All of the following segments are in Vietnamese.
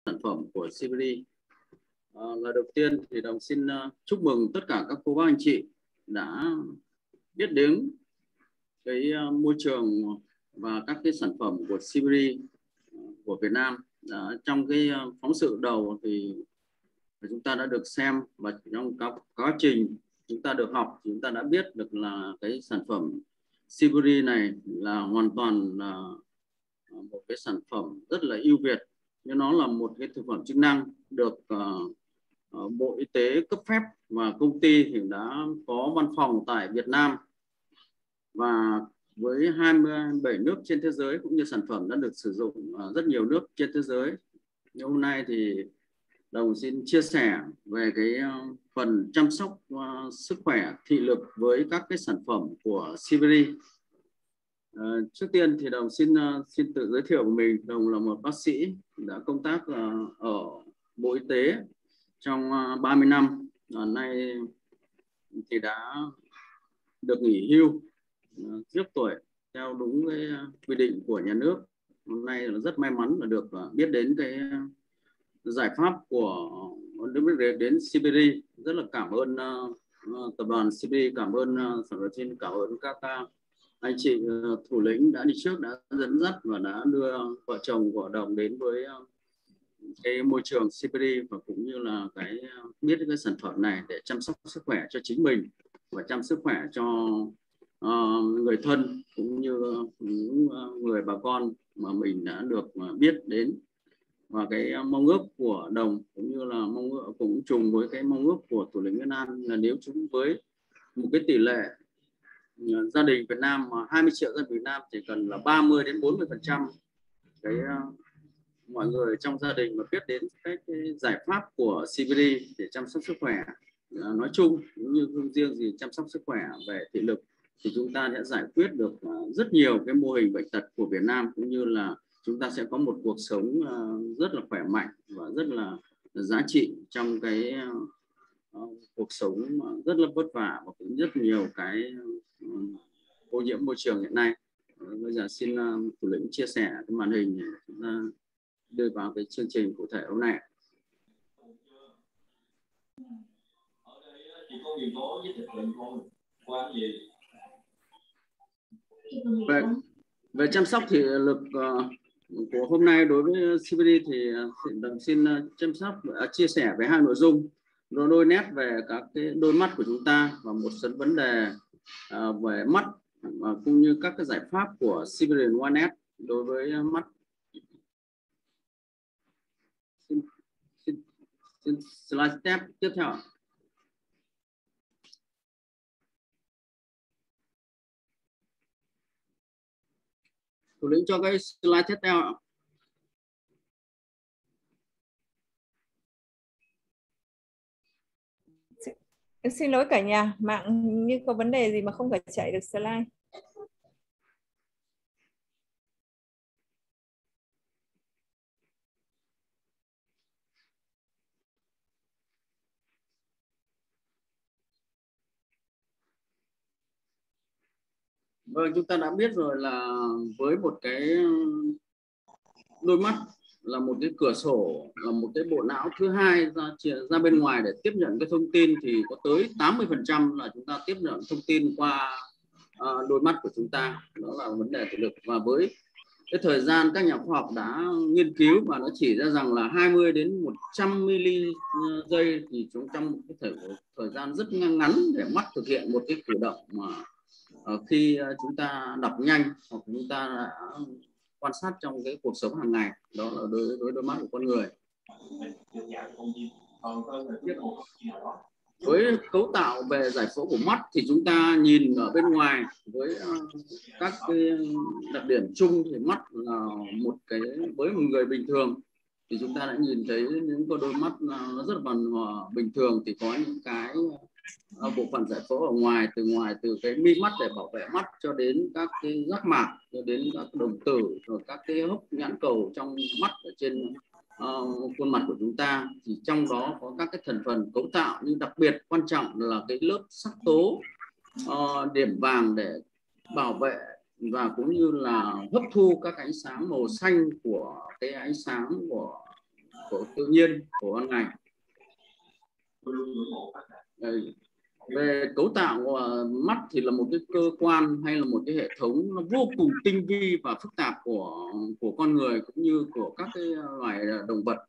sản phẩm của CBD. Lời đầu tiên thì Đồng xin chúc mừng tất cả các cô bác anh chị đã biết đến cái môi trường và các cái sản phẩm của CBD của Việt Nam. Trong cái phóng sự đầu thì chúng ta đã được xem, và trong các quá trình chúng ta được học, chúng ta đã biết được là cái sản phẩm CBD này là hoàn toàn là một cái sản phẩm rất là ưu việt, nhưng nó là một cái thực phẩm chức năng được Bộ Y tế cấp phép, và công ty thì đã có văn phòng tại Việt Nam, và với 27 nước trên thế giới, cũng như sản phẩm đã được sử dụng ở rất nhiều nước trên thế giới. Nhưng hôm nay thì Đồng xin chia sẻ về cái phần chăm sóc sức khỏe thị lực với các cái sản phẩm của CBD. Trước tiên thì Đồng xin tự giới thiệu của mình. Đồng là một bác sĩ đã công tác ở Bộ Y tế trong 30 năm. Nay thì đã được nghỉ hưu trước tuổi theo đúng cái quy định của nhà nước. Hôm nay là rất may mắn là được biết đến cái giải pháp của đến CBD. Rất là cảm ơn tập đoàn CBD, cảm ơn cảm ơn các anh chị thủ lĩnh đã đi trước, đã dẫn dắt và đã đưa vợ chồng của Đồng đến với cái môi trường CBD, và cũng như là cái biết cái sản phẩm này để chăm sóc sức khỏe cho chính mình và chăm sức khỏe cho người thân, cũng như những người bà con mà mình đã được biết đến. Và cái mong ước của Đồng cũng như là mong ước cũng trùng với cái mong ước của thủ lĩnh Nguyên An, là nếu chúng với một cái tỷ lệ gia đình Việt Nam mà 20 triệu dân Việt Nam chỉ cần là 30 đến 40% cái mọi người trong gia đình mà biết đến cái giải pháp của CBD để chăm sóc sức khỏe nói chung, cũng như không riêng gì chăm sóc sức khỏe về thị lực, thì chúng ta sẽ giải quyết được rất nhiều cái mô hình bệnh tật của Việt Nam, cũng như là chúng ta sẽ có một cuộc sống rất là khỏe mạnh và rất là giá trị trong cái cuộc sống rất là vất vả và cũng rất nhiều cái ô nhiễm môi trường hiện nay. Bây giờ xin thủ lĩnh chia sẻ cái màn hình để chúng ta đưa vào cái chương trình cụ thể hôm nay. Về chăm sóc thị lực của hôm nay đối với CBD thì xin chăm sóc chia sẻ về hai nội dung, đôi nét về các cái đôi mắt của chúng ta và một số vấn đề về mắt, cũng như các cái giải pháp của CBD OneNet đối với mắt. Xin slide step tiếp theo. Thủ lĩnh cho cái slide tiếp theo. Em xin lỗi cả nhà, mạng như có vấn đề gì mà không phải chạy được slide. Vâng, chúng ta đã biết rồi là với một cái đôi mắt là một cái cửa sổ, là một cái bộ não thứ hai ra bên ngoài để tiếp nhận cái thông tin, thì có tới 80% là chúng ta tiếp nhận thông tin qua đôi mắt của chúng ta. Đó là vấn đề thị lực. Và với cái thời gian các nhà khoa học đã nghiên cứu và nó chỉ ra rằng là 20 đến 100 mili giây thì chúng trong một cái thời gian rất ngắn để mắt thực hiện một cái cử động mà khi chúng ta đọc nhanh hoặc chúng ta đã quan sát trong cái cuộc sống hàng ngày. Đó là đối với đôi mắt của con người. Với cấu tạo về giải phẫu của mắt thì chúng ta nhìn ở bên ngoài với các cái đặc điểm chung thì mắt là một cái, với một người bình thường thì chúng ta đã nhìn thấy những cái đôi mắt nó rất là bình thường, thì có những cái bộ phận giải phẫu ở ngoài từ cái mi mắt để bảo vệ mắt cho đến các cái giác mạc, cho đến các đồng tử, rồi các cái hốc nhãn cầu trong mắt ở trên khuôn mặt của chúng ta. Thì trong đó có các cái thành phần cấu tạo, nhưng đặc biệt quan trọng là cái lớp sắc tố điểm vàng để bảo vệ và cũng như là hấp thu các ánh sáng màu xanh của cái ánh sáng của của tự nhiên của ban ngày. Về cấu tạo mắt thì là một cái cơ quan hay là một cái hệ thống nó vô cùng tinh vi và phức tạp của con người cũng như của các cái loài động vật.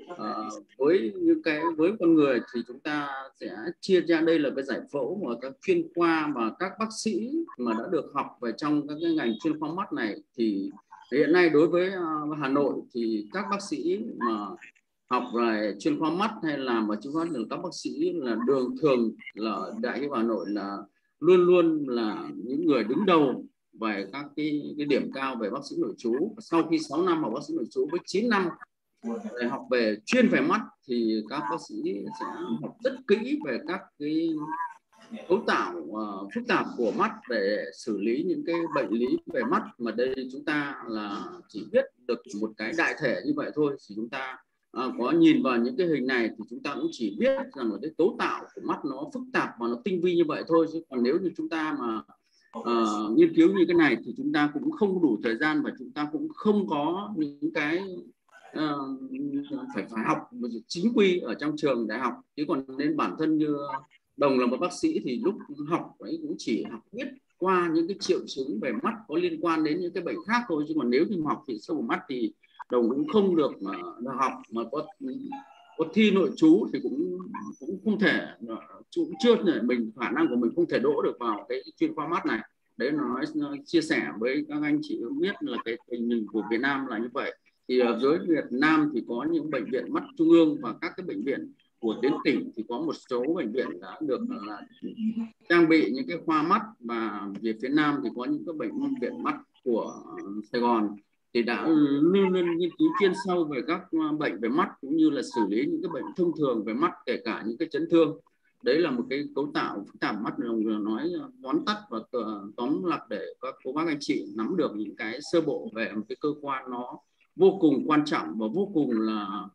Với con người thì chúng ta sẽ chia ra, đây là cái giải phẫu mà các chuyên khoa và các bác sĩ mà đã được học về trong các cái ngành chuyên khoa mắt này. Thì hiện nay đối với Hà Nội thì các bác sĩ mà học về chuyên khoa mắt hay làm ở chuyên khoa được, các bác sĩ là thường là Đại học Hà Nội là luôn luôn là những người đứng đầu về các cái điểm cao về bác sĩ nội trú. Sau khi 6 năm học bác sĩ nội trú với 9 năm để học về chuyên về mắt thì các bác sĩ sẽ học rất kỹ về các cái cấu tạo phức tạp của mắt để xử lý những cái bệnh lý về mắt. Mà đây chúng ta là chỉ biết được một cái đại thể như vậy thôi, thì chúng ta có nhìn vào những cái hình này thì chúng ta cũng chỉ biết rằng là cái cấu tạo của mắt nó phức tạp và nó tinh vi như vậy thôi. Chứ còn nếu như chúng ta mà nghiên cứu như cái này thì chúng ta cũng không đủ thời gian và chúng ta cũng không có những cái phải học chính quy ở trong trường đại học. Chứ còn nên bản thân như Đồng là một bác sĩ thì lúc học ấy cũng chỉ học biết qua những cái triệu chứng về mắt có liên quan đến những cái bệnh khác thôi. Chứ còn nếu như học thì sâu vào mắt thì Đồng cũng không được mà học, mà có thi nội trú thì cũng không thể, cũng chưa thể mình khả năng của mình không thể đỗ được vào cái chuyên khoa mắt này. Đấy nó chia sẻ với các anh chị biết là cái tình hình của Việt Nam là như vậy. Thì ở dưới Việt Nam thì có những bệnh viện mắt trung ương và các cái bệnh viện của tuyến tỉnh thì có một số bệnh viện đã được là trang bị những cái khoa mắt, và về phía Nam thì có những cái bệnh viện mắt của Sài Gòn thì đã luôn luôn nghiên cứu chuyên sâu về các bệnh về mắt cũng như là xử lý những cái bệnh thông thường về mắt, kể cả những cái chấn thương. Đấy là một cái cấu tạo phức tạp mắt, nói tóm tắt và tóm lặp để các cô bác anh chị nắm được những cái sơ bộ về một cái cơ quan nó vô cùng quan trọng và vô cùng là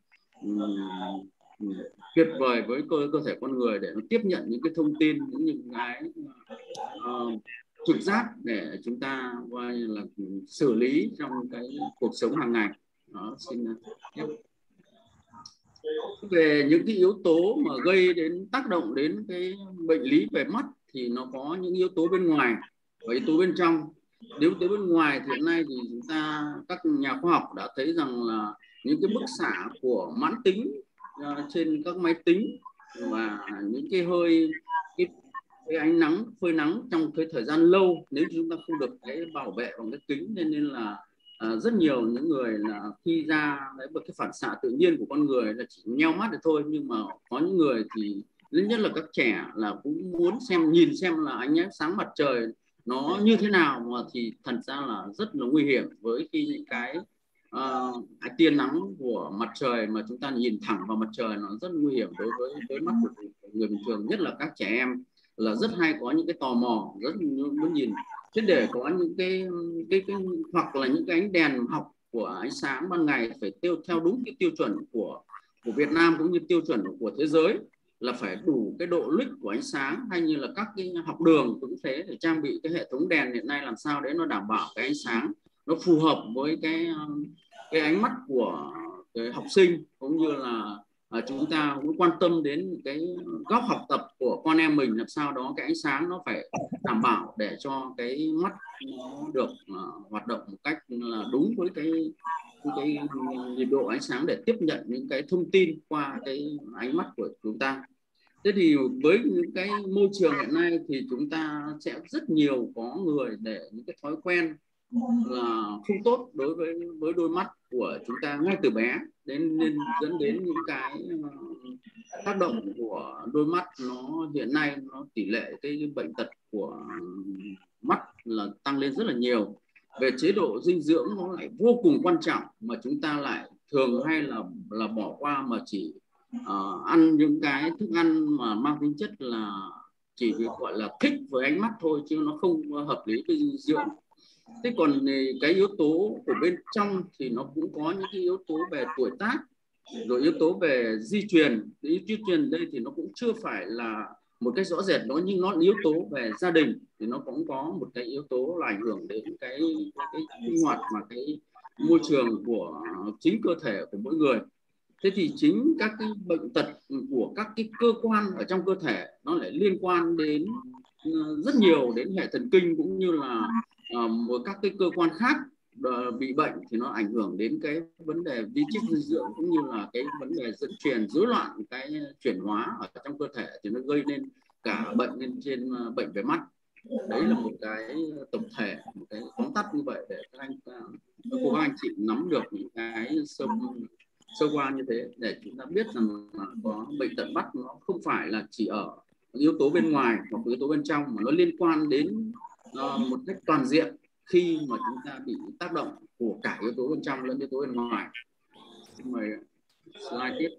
tuyệt vời với cơ thể con người để nó tiếp nhận những cái thông tin, những cái trực giác để chúng ta gọi là xử lý trong cái cuộc sống hàng ngày. Đó, xin tiếp. Về những cái yếu tố mà gây đến tác động đến cái bệnh lý về mắt thì nó có những yếu tố bên ngoài và yếu tố bên trong. Nếu yếu tố bên ngoài thì hiện nay thì chúng ta, các nhà khoa học đã thấy rằng là những cái bức xạ của mãn tính trên các máy tính và những cái cái ánh nắng, phơi nắng trong cái thời gian lâu, nếu chúng ta không được cái bảo vệ bằng cái kính, nên là rất nhiều những người là khi ra đấy, cái phản xạ tự nhiên của con người là chỉ nheo mắt được thôi, nhưng mà có những người thì nhất là các trẻ là cũng muốn nhìn xem là ánh sáng mặt trời nó như thế nào, mà thì thật ra là rất là nguy hiểm với khi những cái tia nắng của mặt trời mà chúng ta nhìn thẳng vào mặt trời nó rất nguy hiểm đối với mắt của người bình thường, nhất là các trẻ em là rất hay có những cái tò mò rất muốn nhìn. Thế để có những cái hoặc là những cái ánh đèn học của ánh sáng ban ngày phải theo đúng cái tiêu chuẩn của Việt Nam cũng như tiêu chuẩn của thế giới, là phải đủ cái độ lích của ánh sáng, hay như là các cái học đường cũng thế, để trang bị cái hệ thống đèn hiện nay làm sao để nó đảm bảo cái ánh sáng nó phù hợp với cái ánh mắt của cái học sinh, cũng như là chúng ta cũng quan tâm đến cái góc học tập của con em mình, làm sao đó cái ánh sáng nó phải đảm bảo để cho cái mắt nó được hoạt động một cách là đúng với cái nhiệt độ ánh sáng để tiếp nhận những cái thông tin qua cái ánh mắt của chúng ta. Thế thì với những cái môi trường hiện nay thì chúng ta sẽ rất nhiều có người để những cái thói quen là không tốt đối với đôi mắt của chúng ta ngay từ bé, nên dẫn đến những cái tác động của đôi mắt nó hiện nay nó tỷ lệ cái bệnh tật của mắt là tăng lên rất là nhiều. Về chế độ dinh dưỡng nó lại vô cùng quan trọng mà chúng ta lại thường hay là bỏ qua, mà chỉ ăn những cái thức ăn mà mang tính chất là chỉ gọi là thích với ánh mắt thôi, chứ nó không hợp lý với dinh dưỡng. Thế còn cái yếu tố của bên trong thì nó cũng có những cái yếu tố về tuổi tác, rồi yếu tố về di truyền. Di truyền đây thì nó cũng chưa phải là một cái rõ rệt đó, nhưng nó yếu tố về gia đình thì nó cũng có một cái yếu tố là ảnh hưởng đến cái sinh hoạt và cái môi trường của chính cơ thể của mỗi người. Thế thì chính các cái bệnh tật của các cái cơ quan ở trong cơ thể nó lại liên quan đến rất nhiều đến hệ thần kinh cũng như là các cái cơ quan khác bị bệnh, thì nó ảnh hưởng đến cái vấn đề vi chất dinh dưỡng cũng như là cái vấn đề dẫn truyền, rối loạn cái chuyển hóa ở trong cơ thể, thì nó gây nên cả bệnh lên trên bệnh về mắt. Đấy là một cái tổng thể, một cái tóm tắt như vậy để các cô các anh chị nắm được những cái sơ qua như thế, để chúng ta biết rằng là có bệnh tật mắt nó không phải là chỉ ở yếu tố bên ngoài hoặc yếu tố bên trong, mà nó liên quan đến một cách toàn diện khi mà chúng ta bị tác động của cả yếu tố bên trong lẫn yếu tố bên ngoài. Xin mời slide tiếp.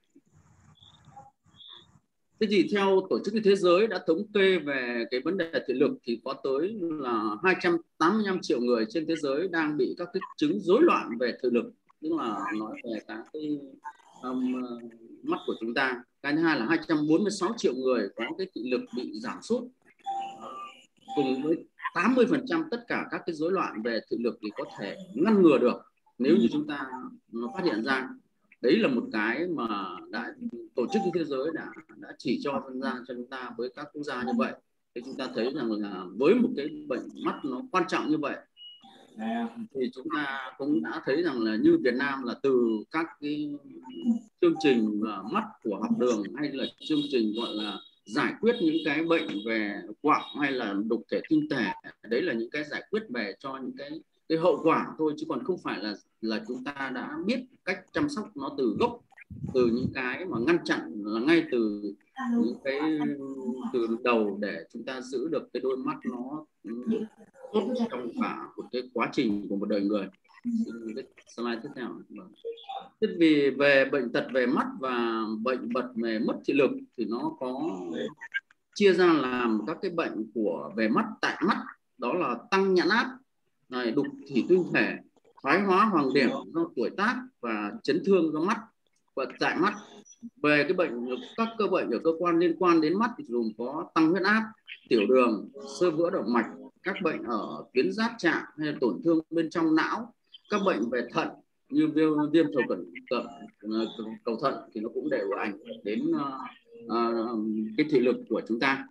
Thế thì theo Tổ chức Y tế Thế giới đã thống kê về cái vấn đề thị lực thì có tới là 285 triệu người trên thế giới đang bị các cái chứng rối loạn về thị lực, tức là nói về các cái mắt của chúng ta. Cái thứ hai là 246 triệu người có cái thị lực bị giảm sút. Cùng với 80% tất cả các cái rối loạn về thị lực thì có thể ngăn ngừa được nếu như chúng ta phát hiện ra. Đấy là một cái mà Tổ chức Y tế Thế giới đã chỉ cho ra cho chúng ta với các quốc gia như vậy. Thì chúng ta thấy rằng là với một cái bệnh mắt nó quan trọng như vậy thì chúng ta cũng đã thấy rằng là như Việt Nam là từ các cái chương trình mắt của học đường hay là chương trình gọi là giải quyết những cái bệnh về quặng hay là đục thể tinh thể, đấy là những cái giải quyết về cho những cái hậu quả thôi, chứ còn không phải là chúng ta đã biết cách chăm sóc nó từ gốc, từ những cái mà ngăn chặn là ngay từ những cái từ đầu để chúng ta giữ được cái đôi mắt nó tốt trong cả một cái quá trình của một đời người. Slide tiếp theo. Thế vì về bệnh tật về mắt và bệnh tật về mất thị lực thì nó có chia ra làm các cái bệnh của về mắt tại mắt, đó là tăng nhãn áp, này, đục thủy tinh thể, thoái hóa hoàng điểm do tuổi tác và chấn thương do mắt và tại mắt. Về cái bệnh, các cơ bệnh ở cơ quan liên quan đến mắt thì gồm có tăng huyết áp, tiểu đường, xơ vữa động mạch, các bệnh ở tuyến giáp trạng hay tổn thương bên trong não, các bệnh về thận như viêm cầu thận thì nó cũng đều ảnh hưởng đến cái thị lực của chúng ta.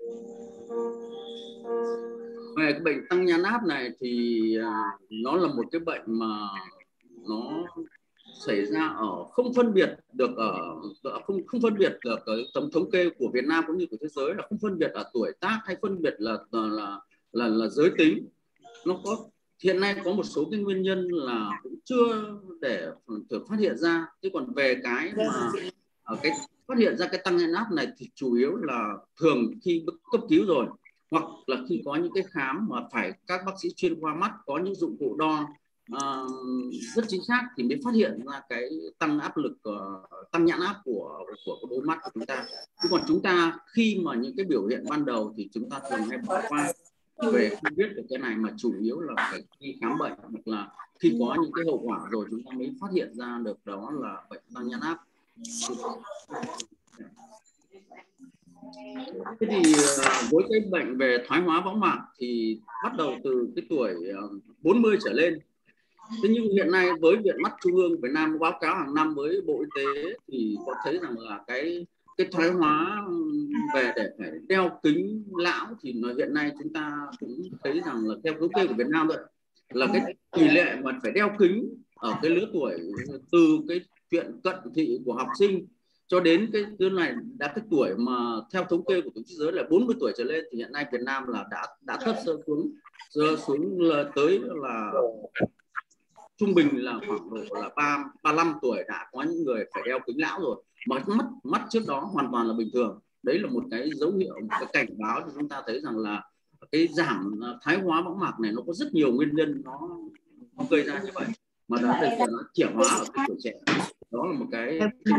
Về cái bệnh tăng nhãn áp này thì nó là một cái bệnh mà nó xảy ra ở không phân biệt được không phân biệt được cái tấm thống kê của Việt Nam cũng như của thế giới, là không phân biệt ở tuổi tác hay phân biệt là giới tính. Nó có hiện nay có một số cái nguyên nhân là cũng chưa để phát hiện ra, chứ còn về cái mà cái phát hiện ra cái tăng nhãn áp này thì chủ yếu là thường khi cấp cứu rồi, hoặc là khi có những cái khám mà phải các bác sĩ chuyên khoa mắt có những dụng cụ đo rất chính xác thì mới phát hiện ra cái tăng áp lực, tăng nhãn áp của đôi mắt của chúng ta. Chứ còn chúng ta khi mà những cái biểu hiện ban đầu thì chúng ta thường hay bỏ qua về không biết được cái này, mà chủ yếu là phải khi khám bệnh hoặc là khi có những cái hậu quả rồi chúng ta mới phát hiện ra được đó là bệnh tăng nhãn áp. Thế thì với cái bệnh về thoái hóa võng mạc thì bắt đầu từ cái tuổi 40 trở lên. Thế nhưng hiện nay với Viện Mắt Trung ương Việt Nam báo cáo hàng năm với Bộ Y tế thì có thấy rằng là cái thoái hóa về để phải đeo kính lão thì hiện nay chúng ta cũng thấy rằng là theo thống kê của Việt Nam vậy, là cái tỷ lệ mà phải đeo kính ở cái lứa tuổi từ cái chuyện cận thị của học sinh cho đến cái này đã cái tuổi mà theo thống kê của Tổ chức Thế giới là 40 tuổi trở lên, thì hiện nay Việt Nam là đã thấp xuống là tới là trung bình là khoảng độ là 35 tuổi đã có những người phải đeo kính lão rồi, mà mắt trước đó hoàn toàn là bình thường. Đấy là một cái dấu hiệu, một cái cảnh báo cho chúng ta thấy rằng là cái giảm thoái hóa võng mạc này nó có rất nhiều nguyên nhân nó gây ra như vậy, mà đã được nó trẻ hóa ở cái tuổi trẻ. Đó là một cái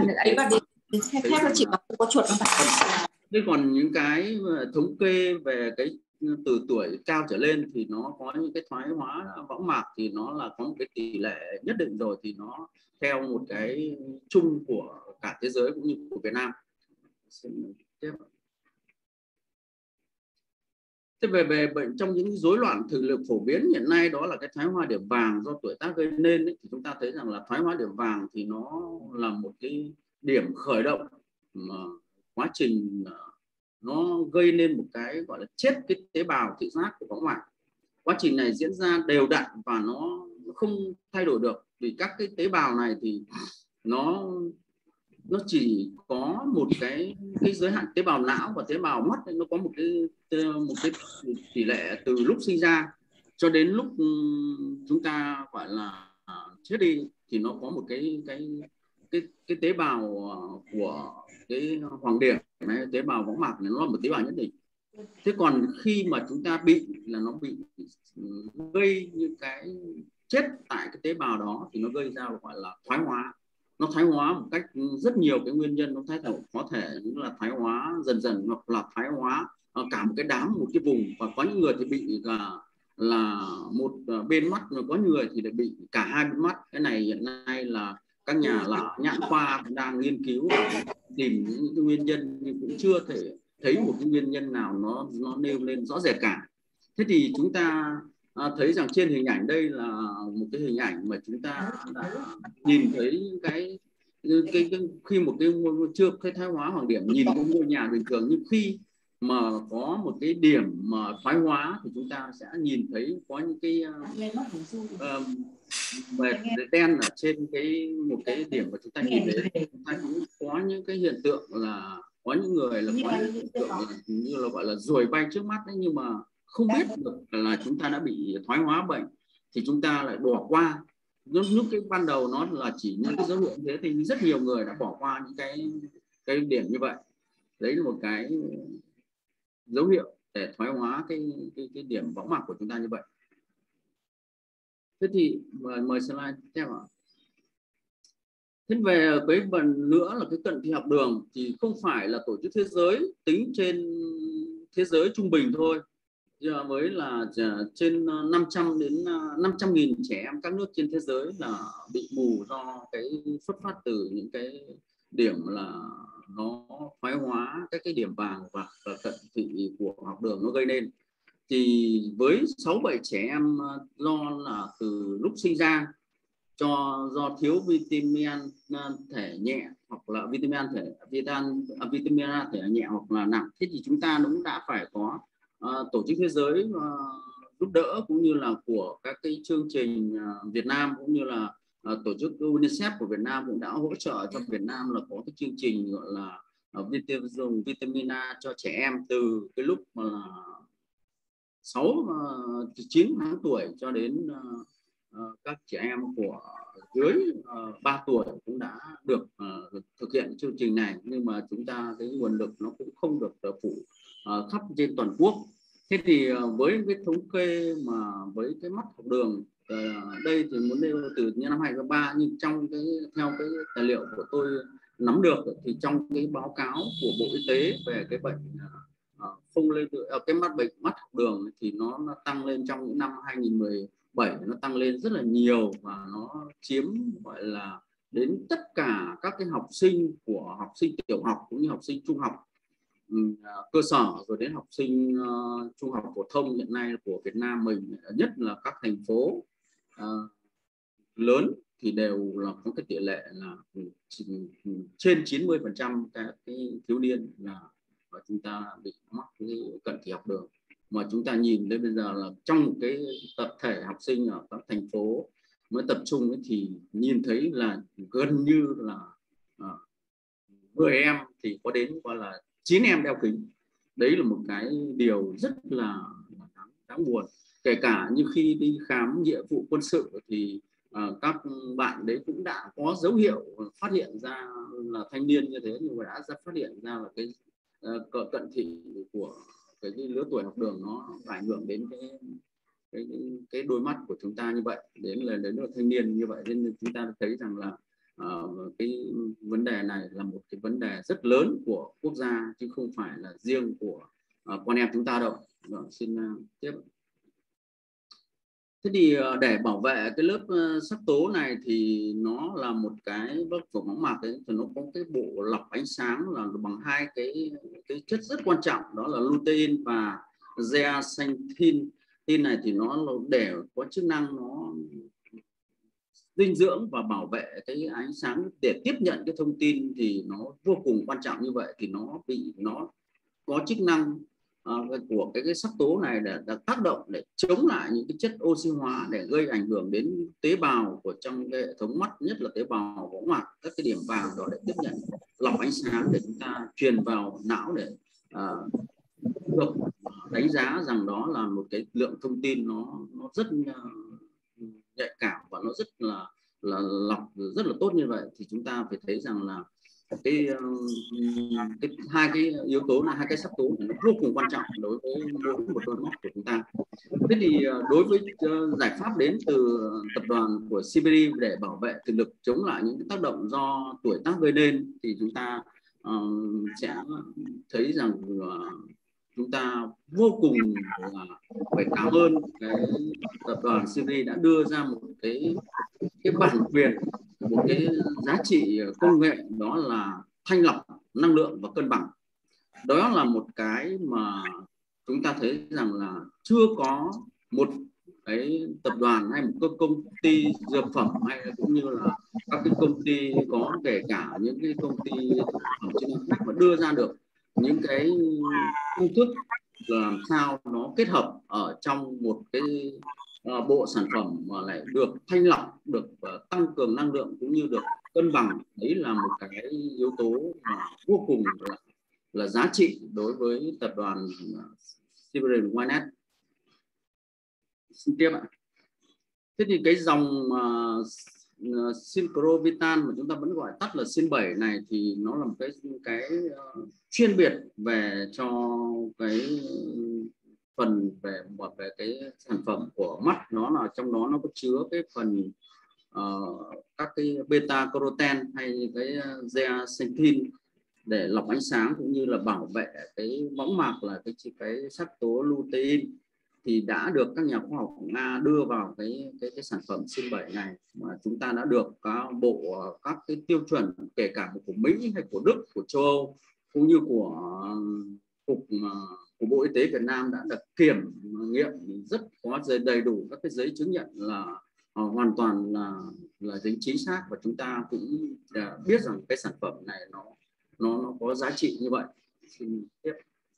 thế còn những cái thống kê về cái từ tuổi cao trở lên thì nó có những cái thoái hóa võng mạc thì nó là có một cái tỷ lệ nhất định rồi, thì nó theo một cái chung của cả thế giới cũng như của Việt Nam. Thế Thế về bệnh trong những rối loạn thị lực phổ biến hiện nay đó là cái thoái hóa điểm vàng do tuổi tác gây nên ấy, thì chúng ta thấy rằng là thoái hóa điểm vàng thì nó là một cái điểm khởi động mà quá trình nó gây nên một cái gọi là chết cái tế bào thị giác của võng mạc. Quá trình này diễn ra đều đặn và nó không thay đổi được, vì các cái tế bào này thì nó chỉ có một cái giới hạn. Tế bào não và tế bào mắt nó có một cái tỷ lệ từ lúc sinh ra cho đến lúc chúng ta gọi là chết đi, thì nó có một cái tế bào của cái hoàng điểm này, tế bào võng mạc này, nó là một tế bào nhất định. Thế còn khi mà chúng ta bị là nó bị gây những cái chết tại cái tế bào đó thì nó gây ra gọi là thoái hóa. Nó thoái hóa một cách rất nhiều cái nguyên nhân, nó có thể như là thoái hóa dần dần hoặc là thoái hóa cả một cái đám, một cái vùng, và có những người thì bị là một bên mắt, mà có người thì lại bị cả hai bên mắt. Cái này hiện nay là các nhà nhãn khoa đang nghiên cứu và tìm những cái nguyên nhân, nhưng cũng chưa thể thấy một cái nguyên nhân nào nó nêu lên rõ rệt cả. Thế thì chúng ta thấy rằng trên hình ảnh đây là một cái hình ảnh mà chúng ta đã nhìn thấy cái khi một cái chưa cái thoái hóa hoàng điểm, nhìn một ngôi nhà bình thường, nhưng khi mà có một cái điểm mà thoái hóa thì chúng ta sẽ nhìn thấy có những cái vệt đen ở trên một cái điểm mà chúng ta nhìn thấy. Chúng ta cũng có những cái hiện tượng là có những người là có những hiện tượng như là gọi là ruồi bay trước mắt đấy, nhưng mà không biết được là chúng ta đã bị thoái hóa bệnh thì chúng ta lại bỏ qua. Lúc cái ban đầu nó là chỉ những cái dấu hiệu như thế thì rất nhiều người đã bỏ qua những cái điểm như vậy. Đấy là một cái dấu hiệu để thoái hóa cái điểm võng mạc của chúng ta như vậy. Thế thì mời slide tiếp theo ạ. Thế về cái phần nữa là cái cận thị học đường thì không phải là tổ chức thế giới tính trên thế giới trung bình thôi, với là trên 500 đến 500.000 trẻ em các nước trên thế giới là bị mù do cái xuất phát từ những cái điểm là nó thoái hóa các cái điểm vàng và cận thị của học đường nó gây nên. Thì với 6-7 trẻ em do là từ lúc sinh ra do thiếu vitamin thể nhẹ hoặc là vitamin A thể nhẹ hoặc là nặng, thế thì chúng ta cũng đã phải có tổ chức thế giới giúp đỡ, cũng như là của các cái chương trình Việt Nam, cũng như là tổ chức UNICEF của Việt Nam cũng đã hỗ trợ cho Việt Nam là có cái chương trình gọi là dùng vitamin A cho trẻ em từ cái lúc mà 9 tháng tuổi cho đến các trẻ em của dưới 3 tuổi cũng đã được thực hiện chương trình này, nhưng mà chúng ta cái nguồn lực nó cũng không được phủ khắp trên toàn quốc. Thế thì với cái thống kê mà với cái mắt học đường đây thì muốn nêu từ năm 2003, nhưng trong theo cái tài liệu của tôi nắm được thì trong cái báo cáo của Bộ Y tế về cái bệnh phông lên cái bệnh mắt học đường thì nó tăng lên trong những năm 2017, nó tăng lên rất là nhiều và nó chiếm gọi là đến tất cả các cái học sinh của học sinh tiểu học cũng như học sinh trung học cơ sở, rồi đến học sinh trung học phổ thông hiện nay của Việt Nam mình, nhất là các thành phố lớn thì đều là có cái tỷ lệ là trên 90% các cái thiếu niên là và chúng ta bị mắc cái cận thị học đường. Mà chúng ta nhìn đến bây giờ là trong cái tập thể học sinh ở các thành phố mới tập trung ấy, thì nhìn thấy là gần như là 10 em thì có đến gọi là 9 em đeo kính. Đấy là một cái điều rất là đáng buồn. Kể cả như khi đi khám nghĩa vụ quân sự thì các bạn đấy cũng đã có dấu hiệu phát hiện ra là thanh niên như thế, nhưng mà đã phát hiện ra là cái cận thị của cái lứa tuổi học đường nó ảnh hưởng đến cái đôi mắt của chúng ta như vậy, đến là thanh niên như vậy. Nên chúng ta thấy rằng là cái vấn đề này là một cái vấn đề rất lớn của quốc gia chứ không phải là riêng của con em chúng ta đâu. Rồi, xin tiếp. Thế thì để bảo vệ cái lớp sắc tố này thì nó là một cái lớp của võng mạc ấy, thì nó có cái bộ lọc ánh sáng là bằng hai cái chất rất quan trọng, đó là lutein và zeaxanthin này thì nó để có chức năng nó dinh dưỡng và bảo vệ cái ánh sáng để tiếp nhận cái thông tin thì nó vô cùng quan trọng như vậy, thì nó có chức năng của cái sắc tố này để tác động để chống lại những cái chất oxy hóa để gây ảnh hưởng đến tế bào của trong cái hệ thống mắt, nhất là tế bào võng mạc, các cái điểm vàng đó để tiếp nhận lọc ánh sáng để chúng ta truyền vào não để được đánh giá rằng đó là một cái lượng thông tin nó rất nhạy cảm và nó rất là lọc rất là tốt như vậy. Thì chúng ta phải thấy rằng là cái hai cái yếu tố là hai cái sắc tố nó vô cùng quan trọng đối với mỗi một đôi mắt của chúng ta. Thế thì đối với giải pháp đến từ tập đoàn của CBD để bảo vệ thị lực chống lại những cái tác động do tuổi tác gây nên, thì chúng ta sẽ thấy rằng chúng ta vô cùng phải cảm ơn cái tập đoàn CBD đã đưa ra một cái bản quyền, một cái giá trị công nghệ, đó là thanh lọc năng lượng và cân bằng. Đó là một cái mà chúng ta thấy rằng là chưa có một cái tập đoàn hay một công ty dược phẩm hay cũng như là các cái công ty có kể cả những cái công ty thực phẩm chức năng khác mà đưa ra được những cái công thức làm sao nó kết hợp ở trong một cái bộ sản phẩm mà lại được thanh lọc, được tăng cường năng lượng cũng như được cân bằng. Đấy là một cái yếu tố mà vô cùng là giá trị đối với tập đoàn Siberian Winet. Xin tiếp ạ. Thế thì cái dòng Syncrovitan mà chúng ta vẫn gọi tắt là Sin 7 này thì nó là một cái chuyên biệt về cho cái phần về cái sản phẩm của mắt. Nó là trong đó nó có chứa cái phần các cái beta carotene hay cái zeaxanthin để lọc ánh sáng cũng như là bảo vệ cái võng mạc là cái sắc tố lutein, thì đã được các nhà khoa học của Nga đưa vào cái sản phẩm Sin 7 này, mà chúng ta đã được các cái tiêu chuẩn kể cả của Mỹ hay của Đức, của châu Âu cũng như của Bộ Y tế Việt Nam đã được kiểm nghiệm rất có đầy đủ các cái giấy chứng nhận là hoàn toàn là tính chính xác, và chúng ta cũng biết rằng cái sản phẩm này nó có giá trị như vậy. Xin tiếp.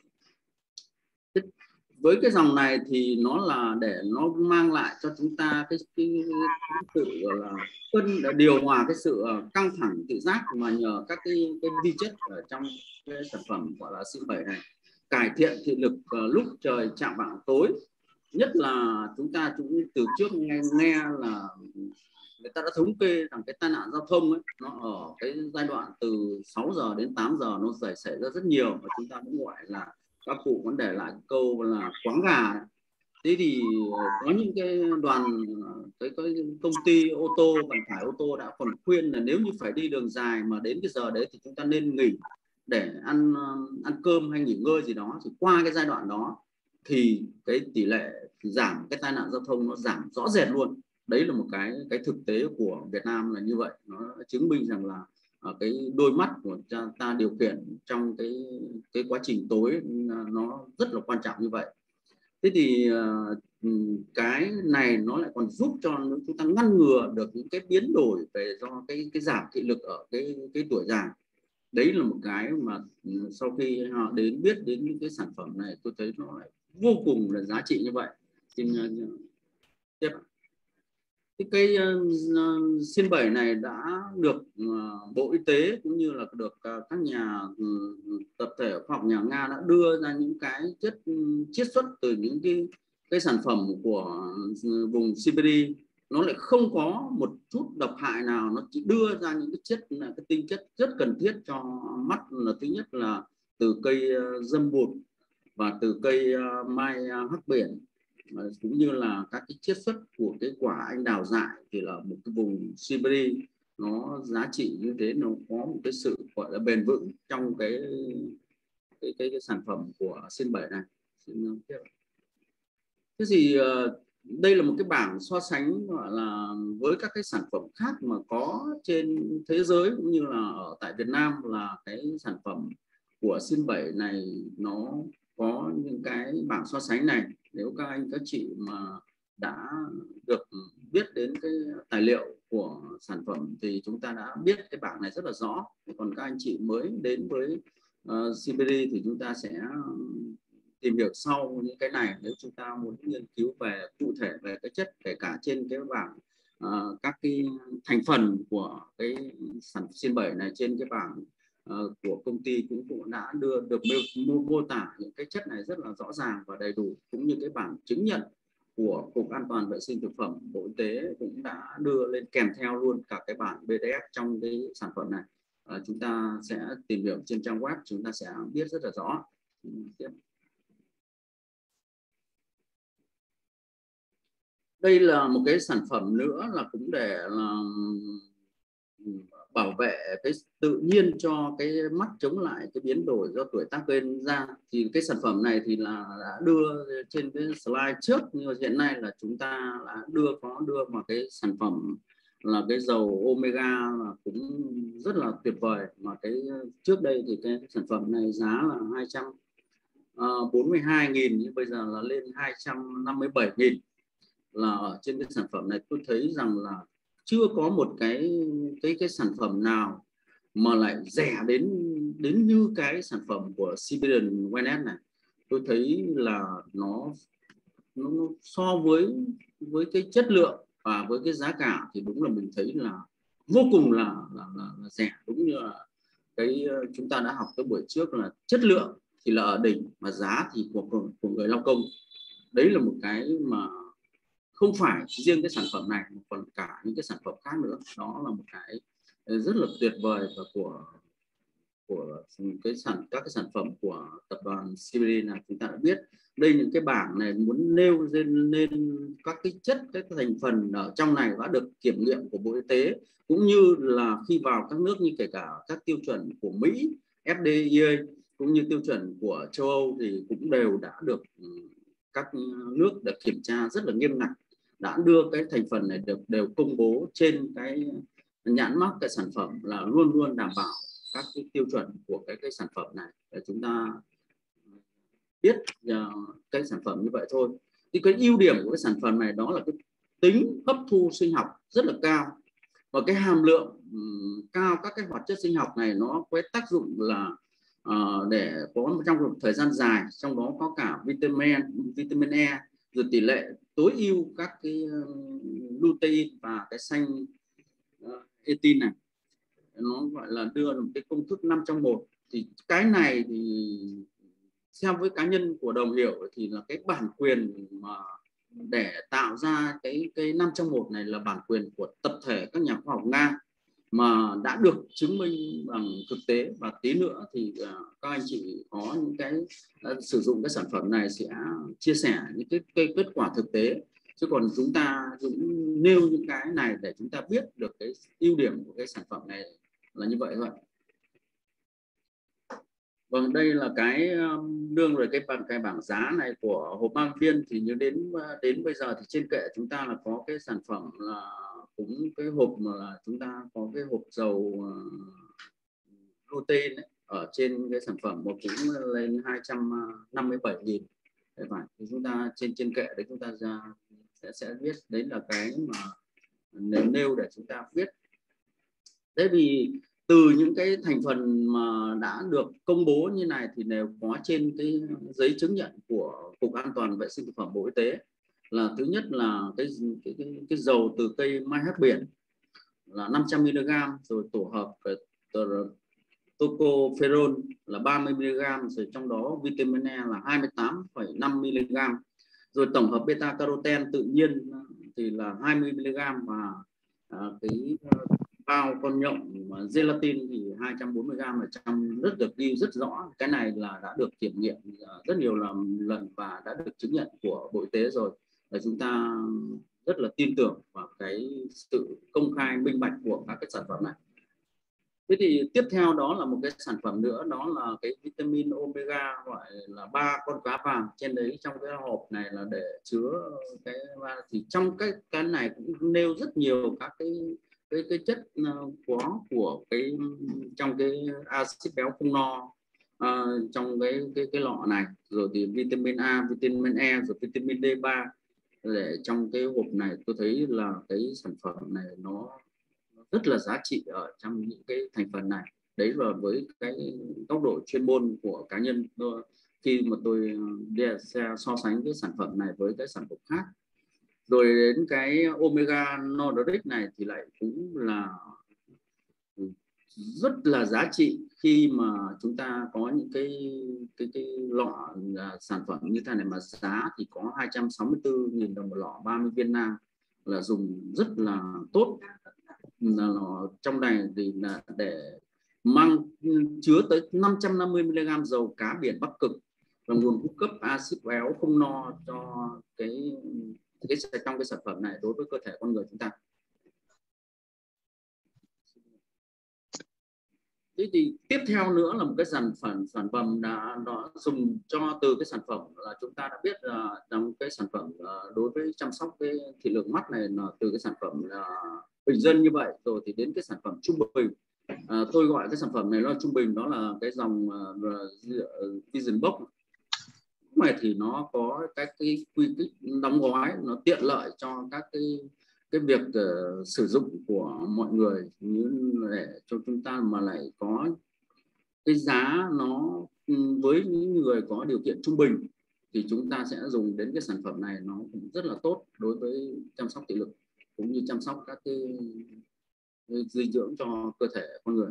Với cái dòng này thì nó là để nó mang lại cho chúng ta cái sự là điều hòa cái sự căng thẳng tự giác, mà nhờ các cái vi chất ở trong cái sản phẩm gọi là Sin 7 này cải thiện thị lực lúc trời chạng vạng tối. Nhất là chúng ta cũng từ trước nghe là người ta đã thống kê rằng cái tai nạn giao thông ấy, nó ở cái giai đoạn từ 6 giờ đến 8 giờ nó xảy ra rất nhiều, và chúng ta cũng gọi là các cụ vẫn để lại câu là quáng gà. Thế thì có những cái đoàn cái công ty ô tô, vận tải ô tô đã còn khuyên là nếu như phải đi đường dài mà đến cái giờ đấy thì chúng ta nên nghỉ để ăn cơm hay nghỉ ngơi gì đó, thì qua cái giai đoạn đó thì cái tỷ lệ giảm cái tai nạn giao thông nó giảm rõ rệt luôn. Đấy là một cái thực tế của Việt Nam là như vậy. Nó chứng minh rằng là cái đôi mắt của ta điều khiển trong cái quá trình tối nó rất là quan trọng như vậy. Thế thì cái này nó lại còn giúp cho chúng ta ngăn ngừa được những cái biến đổi về do cái giảm thị lực ở cái tuổi già. Đấy là một cái mà sau khi họ biết đến những cái sản phẩm này, tôi thấy nó lại vô cùng là giá trị như vậy. Xin tiếp. Cái Sin 7 này đã được Bộ Y tế cũng như là được các nhà tập thể khoa học nhà Nga đã đưa ra những cái chất chiết xuất từ những cái sản phẩm của vùng Siberia. Nó lại không có một chút độc hại nào, nó chỉ đưa ra những cái chất là cái tinh chất rất cần thiết cho mắt. Là thứ nhất là từ cây dâm bụt và từ cây mai hắc biển, cũng như là các cái chiết xuất của cái quả anh đào dại, thì là một cái vùng Siberia nó giá trị như thế, nó có một cái sự gọi là bền vững trong cái sản phẩm của Sin 7 này. Thế thì đây là một cái bảng so sánh gọi là với các cái sản phẩm khác mà có trên thế giới cũng như là ở tại Việt Nam, là cái sản phẩm của Sin 7 này nó có những cái bảng so sánh này. Nếu các anh các chị mà đã được biết đến cái tài liệu của sản phẩm thì chúng ta đã biết cái bảng này rất là rõ. Còn các anh chị mới đến với CBD thì chúng ta sẽ tìm hiểu sau những cái này. Nếu chúng ta muốn nghiên cứu về cụ thể về cái chất, kể cả trên cái bảng các cái thành phần của cái sản Sin 7 này, trên cái bảng của công ty cũng đã đưa được mô tả những cái chất này rất là rõ ràng và đầy đủ, cũng như cái bảng chứng nhận của Cục An toàn vệ sinh thực phẩm Bộ Y tế cũng đã đưa lên kèm theo luôn cả cái bản PDF trong cái sản phẩm này. Chúng ta sẽ tìm hiểu trên trang web, chúng ta sẽ biết rất là rõ. Đây là một cái sản phẩm nữa là cũng để là bảo vệ cái tự nhiên cho cái mắt chống lại cái biến đổi do tuổi tác gây ra. Thì cái sản phẩm này thì là đã đưa trên cái slide trước, nhưng mà hiện nay là chúng ta đã đưa vào cái sản phẩm là cái dầu omega, là cũng rất là tuyệt vời. Mà cái trước đây thì cái sản phẩm này giá là 242.000 nhưng bây giờ là lên 257.000. Là ở trên cái sản phẩm này tôi thấy rằng là chưa có một cái sản phẩm nào mà lại rẻ đến như cái sản phẩm của Ciberian Wellness này. Tôi thấy là nó so với cái chất lượng và với cái giá cả thì đúng là mình thấy là vô cùng là rẻ. Đúng như là cái chúng ta đã học cái buổi trước là chất lượng thì là ở đỉnh, mà giá thì của người lao công. Đấy là một cái mà không phải riêng cái sản phẩm này mà còn cả những cái sản phẩm khác nữa. Đó là một cái rất là tuyệt vời và của các cái sản phẩm của tập đoàn CBD là chúng ta đã biết. Đây những cái bảng này muốn nêu lên các cái chất, các thành phần ở trong này đã được kiểm nghiệm của Bộ Y tế, cũng như là khi vào các nước như kể cả các tiêu chuẩn của Mỹ FDA cũng như tiêu chuẩn của châu Âu thì cũng đều đã được các nước đã kiểm tra rất là nghiêm ngặt, đã đưa cái thành phần này đều công bố trên cái nhãn mác cái sản phẩm, là luôn luôn đảm bảo các cái tiêu chuẩn của cái sản phẩm này để chúng ta biết cái sản phẩm như vậy thôi. Thì cái ưu điểm của cái sản phẩm này đó là cái tính hấp thu sinh học rất là cao, và cái hàm lượng cao các cái hoạt chất sinh học này nó có tác dụng là để có trong một thời gian dài, trong đó có cả vitamin E, rồi tỷ lệ tối ưu các cái lutein và cái xanh etin này, nó gọi là đưa một cái công thức 5 trong 1. Thì cái này thì theo với cá nhân của Đồng Hiểu thì là cái bản quyền mà để tạo ra cái 5 trong 1 này là bản quyền của tập thể các nhà khoa học Nga mà đã được chứng minh bằng thực tế. Và tí nữa thì các anh chị có những cái sử dụng cái sản phẩm này sẽ chia sẻ những cái kết quả thực tế, chứ còn chúng ta cũng nêu những cái này để chúng ta biết được cái ưu điểm của cái sản phẩm này là như vậy thôi. Vâng, đây là cái đương rồi cái bảng giá này của hộp mang viên. Thì như đến bây giờ thì trên kệ chúng ta là có cái sản phẩm là cũng cái hộp mà là chúng ta có cái hộp dầu lutein ấy, ở trên cái sản phẩm một cũng lên 257.000. Thì chúng ta trên kệ đấy chúng ta sẽ biết đấy là cái mà nêu để chúng ta biết. Thế vì từ những cái thành phần mà đã được công bố như này thì đều có trên cái giấy chứng nhận của Cục An toàn vệ sinh thực phẩm Bộ Y tế. Là thứ nhất là cái dầu từ cây mai hắc biển là 500 mg, rồi tổ hợp tocopherol là 30 mg, rồi trong đó vitamin E là 28,5 mg, rồi tổng hợp beta carotene tự nhiên thì là 20 mg, và cái bao con nhộng gelatin thì 240 g ở trong, rất được ghi rất rõ. Cái này là đã được kiểm nghiệm rất nhiều lần và đã được chứng nhận của Bộ Y tế rồi, và chúng ta rất là tin tưởng vào cái sự công khai minh bạch của các cái sản phẩm này. Thế thì tiếp theo đó là một cái sản phẩm nữa, đó là cái vitamin omega, gọi là 3 con cá vàng. Trên đấy trong cái hộp này là để chứa cái, thì trong cái này cũng nêu rất nhiều các cái chất của cái trong cái axit béo không no, trong cái lọ này, rồi thì vitamin A, vitamin E, rồi vitamin D3. Để trong cái hộp này tôi thấy là cái sản phẩm này nó rất là giá trị ở trong những cái thành phần này. Đấy là với cái góc độ chuyên môn của cá nhân khi mà tôi so sánh cái sản phẩm này với cái sản phẩm khác. Rồi đến cái omega Nordic này thì lại cũng là rất là giá trị khi mà chúng ta có những cái lọ sản phẩm như thế này mà giá thì có 264.000 đồng một lọ 30 viên nang, là dùng rất là tốt. Trong này thì là để mang chứa tới 550 mg dầu cá biển Bắc Cực, và nguồn cung cấp axit béo không no cho cái trong cái sản phẩm này đối với cơ thể con người chúng ta. Thế thì tiếp theo nữa là một cái sản phẩm nó dùng cho từ cái sản phẩm là chúng ta đã biết là trong cái sản phẩm đối với chăm sóc cái thị lực mắt này là từ cái sản phẩm là bình dân như vậy, rồi thì đến cái sản phẩm trung bình. Tôi gọi cái sản phẩm này là trung bình, đó là cái dòng Vision Box này, thì nó có các cái quy cách đóng gói nó tiện lợi cho các cái việc sử dụng của mọi người, như để cho chúng ta mà lại có cái giá nó với những người có điều kiện trung bình thì chúng ta sẽ dùng đến cái sản phẩm này, nó cũng rất là tốt đối với chăm sóc thị lực cũng như chăm sóc các cái dinh dưỡng cho cơ thể con người.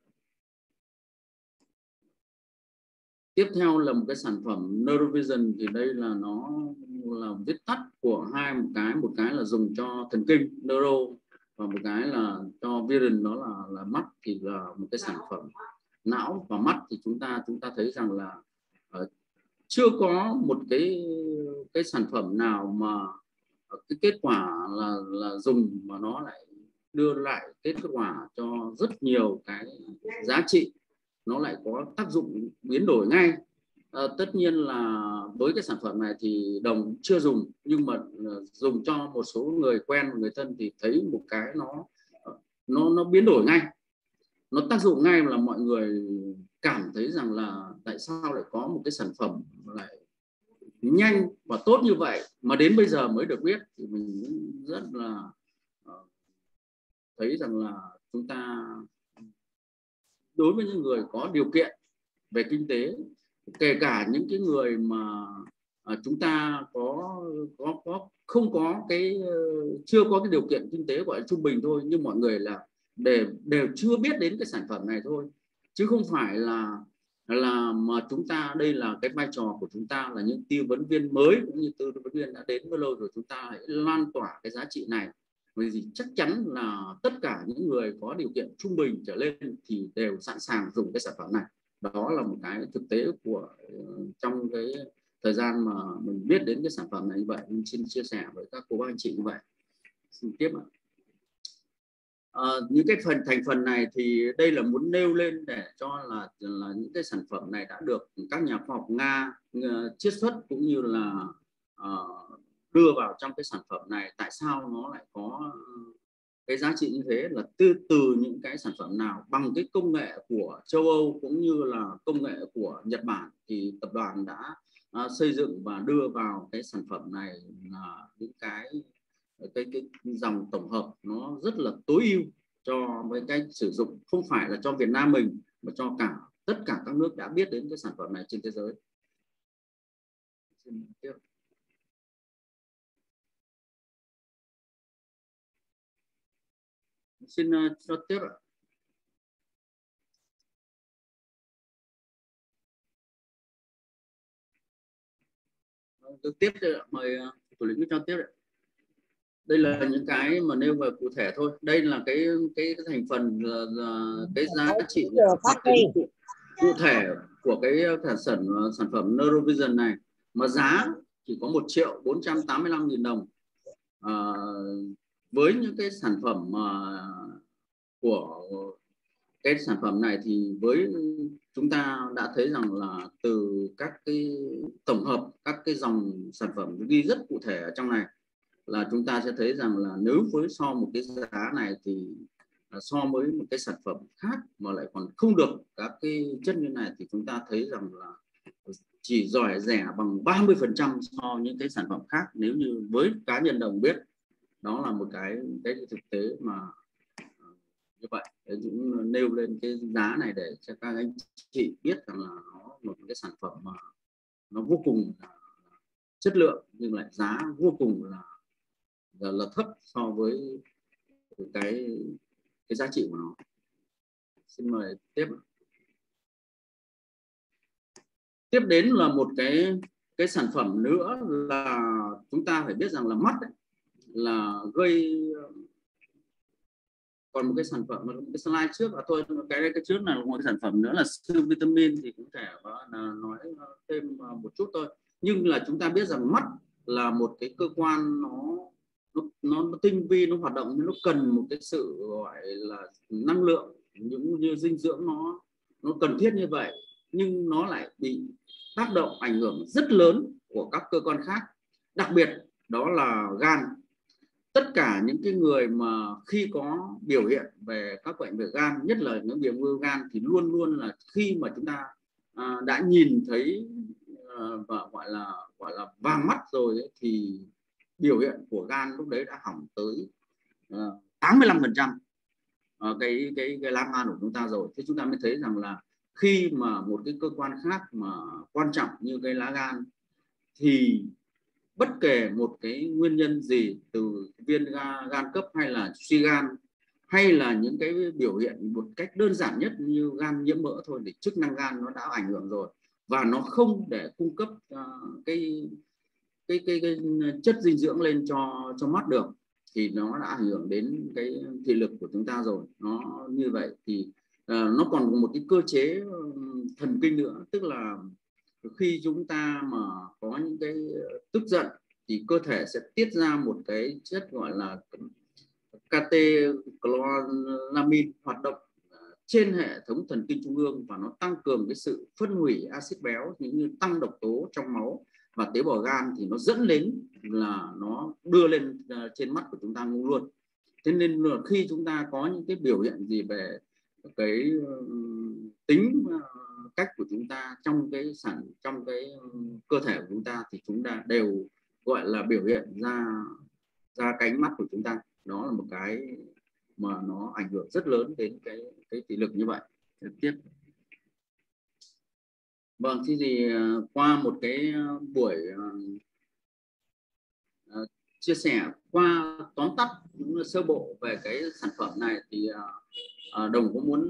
Tiếp theo là một cái sản phẩm Neurovision, thì đây là nó là viết tắt của một cái là dùng cho thần kinh neuro, và một cái là cho vision, đó là mắt, thì là một cái sản phẩm não và mắt. Thì chúng ta thấy rằng là chưa có một cái sản phẩm nào mà cái kết quả là dùng mà nó lại đưa lại kết quả cho rất nhiều cái giá trị, nó lại có tác dụng biến đổi ngay. Tất nhiên là với cái sản phẩm này thì Đồng chưa dùng, nhưng mà dùng cho một số người quen, người thân thì thấy một cái nó biến đổi ngay, nó tác dụng ngay, là mọi người cảm thấy rằng là tại sao lại có một cái sản phẩm lại nhanh và tốt như vậy mà đến bây giờ mới được biết. Thì mình rất là thấy rằng là chúng ta đối với những người có điều kiện về kinh tế, kể cả những cái người mà chúng ta không có cái chưa có cái điều kiện kinh tế gọi là trung bình thôi, nhưng mọi người là đều chưa biết đến cái sản phẩm này thôi, chứ không phải là mà chúng ta, đây là cái vai trò của chúng ta là những tư vấn viên mới cũng như tư vấn viên đã đến bao lâu rồi, chúng ta hãy lan tỏa cái giá trị này. Bởi vì chắc chắn là tất cả những người có điều kiện trung bình trở lên thì đều sẵn sàng dùng cái sản phẩm này. Đó là một cái thực tế của trong cái thời gian mà mình biết đến cái sản phẩm này như vậy, mình xin chia sẻ với các cô bác anh chị như vậy. Xin tiếp ạ. Những cái thành phần này thì đây là muốn nêu lên để cho là những cái sản phẩm này đã được các nhà khoa học Nga chiết xuất cũng như là đưa vào trong cái sản phẩm này. Tại sao nó lại có cái giá trị như thế, là từ những cái sản phẩm nào bằng cái công nghệ của châu Âu cũng như là công nghệ của Nhật Bản, thì tập đoàn đã xây dựng và đưa vào cái sản phẩm này là những cái dòng tổng hợp nó rất là tối ưu cho với cách sử dụng, không phải là cho Việt Nam mình mà cho tất cả các nước đã biết đến cái sản phẩm này trên thế giới. Xin cho tiếp ạ. Tiếp ạ. Mời thủ lĩnh cho tiếp ạ. Đây là những cái mà nêu về cụ thể thôi. Đây là cái thành phần là cái giá trị cụ thể của cái sản phẩm Neurovision này, mà giá chỉ có 1.485.000 đồng. Với những cái sản phẩm của cái sản phẩm này thì với chúng ta đã thấy rằng là từ các cái tổng hợp các cái dòng sản phẩm ghi rất cụ thể ở trong này, là chúng ta sẽ thấy rằng là nếu với so một cái giá này thì so với một cái sản phẩm khác mà lại còn không được các cái chất như này, thì chúng ta thấy rằng là chỉ rẻ bằng 30% so với những cái sản phẩm khác. Nếu như với cá nhân Đồng biết, đó là một cái thực tế mà như vậy. Đấy, cũng nêu lên cái giá này để cho các anh chị biết rằng là nó một cái sản phẩm mà nó vô cùng chất lượng nhưng lại giá vô cùng là thấp so với cái giá trị của nó. Xin mời tiếp. Tiếp đến là một cái sản phẩm nữa là chúng ta phải biết rằng là mắt ấy, là gây. Còn một cái sản phẩm, một cái slide trước thôi, cái trước là một cái sản phẩm nữa là siêu vitamin, thì cũng thể nói thêm một chút thôi. Nhưng là chúng ta biết rằng mắt là một cái cơ quan nó tinh vi, nó hoạt động, nhưng nó cần một cái sự gọi là năng lượng, những như dinh dưỡng nó cần thiết như vậy, nhưng nó lại bị tác động ảnh hưởng rất lớn của các cơ quan khác, đặc biệt đó là gan. Tất cả những cái người mà khi có biểu hiện về các bệnh về gan, nhất là những viêm gan, thì luôn luôn là khi mà chúng ta đã nhìn thấy và gọi là vàng mắt rồi ấy, thì biểu hiện của gan lúc đấy đã hỏng tới 85% cái lá gan của chúng ta rồi. Thế chúng ta mới thấy rằng là khi mà một cái cơ quan khác mà quan trọng như cái lá gan, thì bất kể một cái nguyên nhân gì, từ viêm gan cấp hay là suy gan, hay là những cái biểu hiện một cách đơn giản nhất như gan nhiễm mỡ thôi, thì chức năng gan nó đã ảnh hưởng rồi, và nó không để cung cấp cái chất dinh dưỡng lên cho mắt được, thì nó đã ảnh hưởng đến cái thị lực của chúng ta rồi. Nó như vậy thì nó còn một cái cơ chế thần kinh nữa, tức là khi chúng ta mà có những cái tức giận thì cơ thể sẽ tiết ra một cái chất gọi là catecholamine hoạt động trên hệ thống thần kinh trung ương, và nó tăng cường cái sự phân hủy axit béo, cũng như tăng độc tố trong máu và tế bào gan, thì nó dẫn đến là nó đưa lên trên mắt của chúng ta luôn. Thế nên là khi chúng ta có những cái biểu hiện gì về cái tính cách của chúng ta trong cái cơ thể của chúng ta, thì chúng ta đều gọi là biểu hiện ra cánh mắt của chúng ta. Đó là một cái mà nó ảnh hưởng rất lớn đến cái thị lực như vậy. Tiếp. Vâng, thì qua một cái buổi chia sẻ qua tóm tắt sơ bộ về cái sản phẩm này, thì Đồng cũng muốn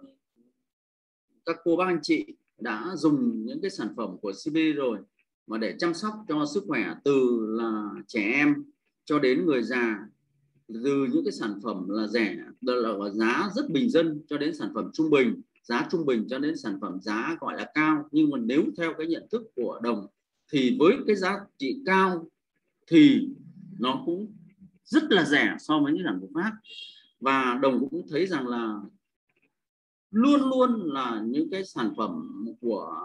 các cô bác anh chị đã dùng những cái sản phẩm của CBD rồi mà để chăm sóc cho sức khỏe, từ là trẻ em cho đến người già, từ những cái sản phẩm là rẻ, là giá rất bình dân, cho đến sản phẩm trung bình, giá trung bình, cho đến sản phẩm giá gọi là cao. Nhưng mà nếu theo cái nhận thức của Đồng, thì với cái giá trị cao thì nó cũng rất là rẻ so với những sản phẩm khác. Và Đồng cũng thấy rằng là luôn luôn là những cái sản phẩm của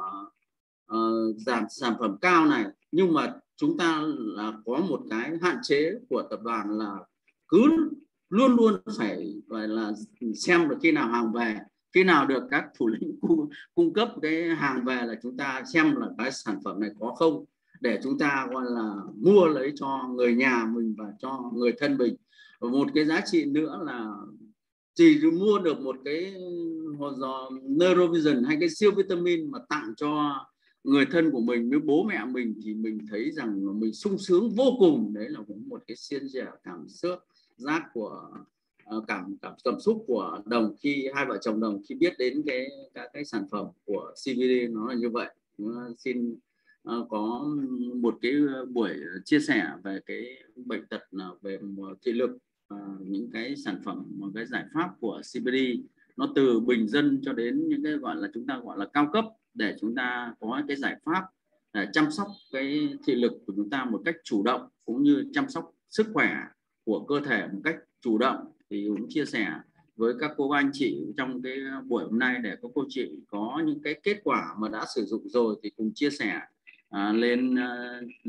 sản phẩm cao này, nhưng mà chúng ta là có một cái hạn chế của tập đoàn là cứ luôn luôn phải là xem được khi nào hàng về, khi nào được các thủ lĩnh cung cấp cái hàng về là chúng ta xem là cái sản phẩm này có không, để chúng ta gọi là mua lấy cho người nhà mình và cho người thân mình. Và một cái giá trị nữa là chỉ mua được một cái Neurovision hay cái siêu vitamin mà tặng cho người thân của mình với bố mẹ mình, thì mình thấy rằng mình sung sướng vô cùng. Đấy là cũng một cái xiên dẻo cảm xúc giác của cảm xúc của Đồng, khi hai vợ chồng Đồng khi biết đến cái sản phẩm của CBD nó là như vậy. Xin có một cái buổi chia sẻ về cái bệnh tật về thị lực, những cái sản phẩm, một cái giải pháp của CBD, nó từ bình dân cho đến những cái gọi là chúng ta gọi là cao cấp, để chúng ta có cái giải pháp để chăm sóc cái thị lực của chúng ta một cách chủ động, cũng như chăm sóc sức khỏe của cơ thể một cách chủ động. Thì cũng chia sẻ với các cô anh chị trong cái buổi hôm nay, để các cô chị có những cái kết quả mà đã sử dụng rồi thì cùng chia sẻ lên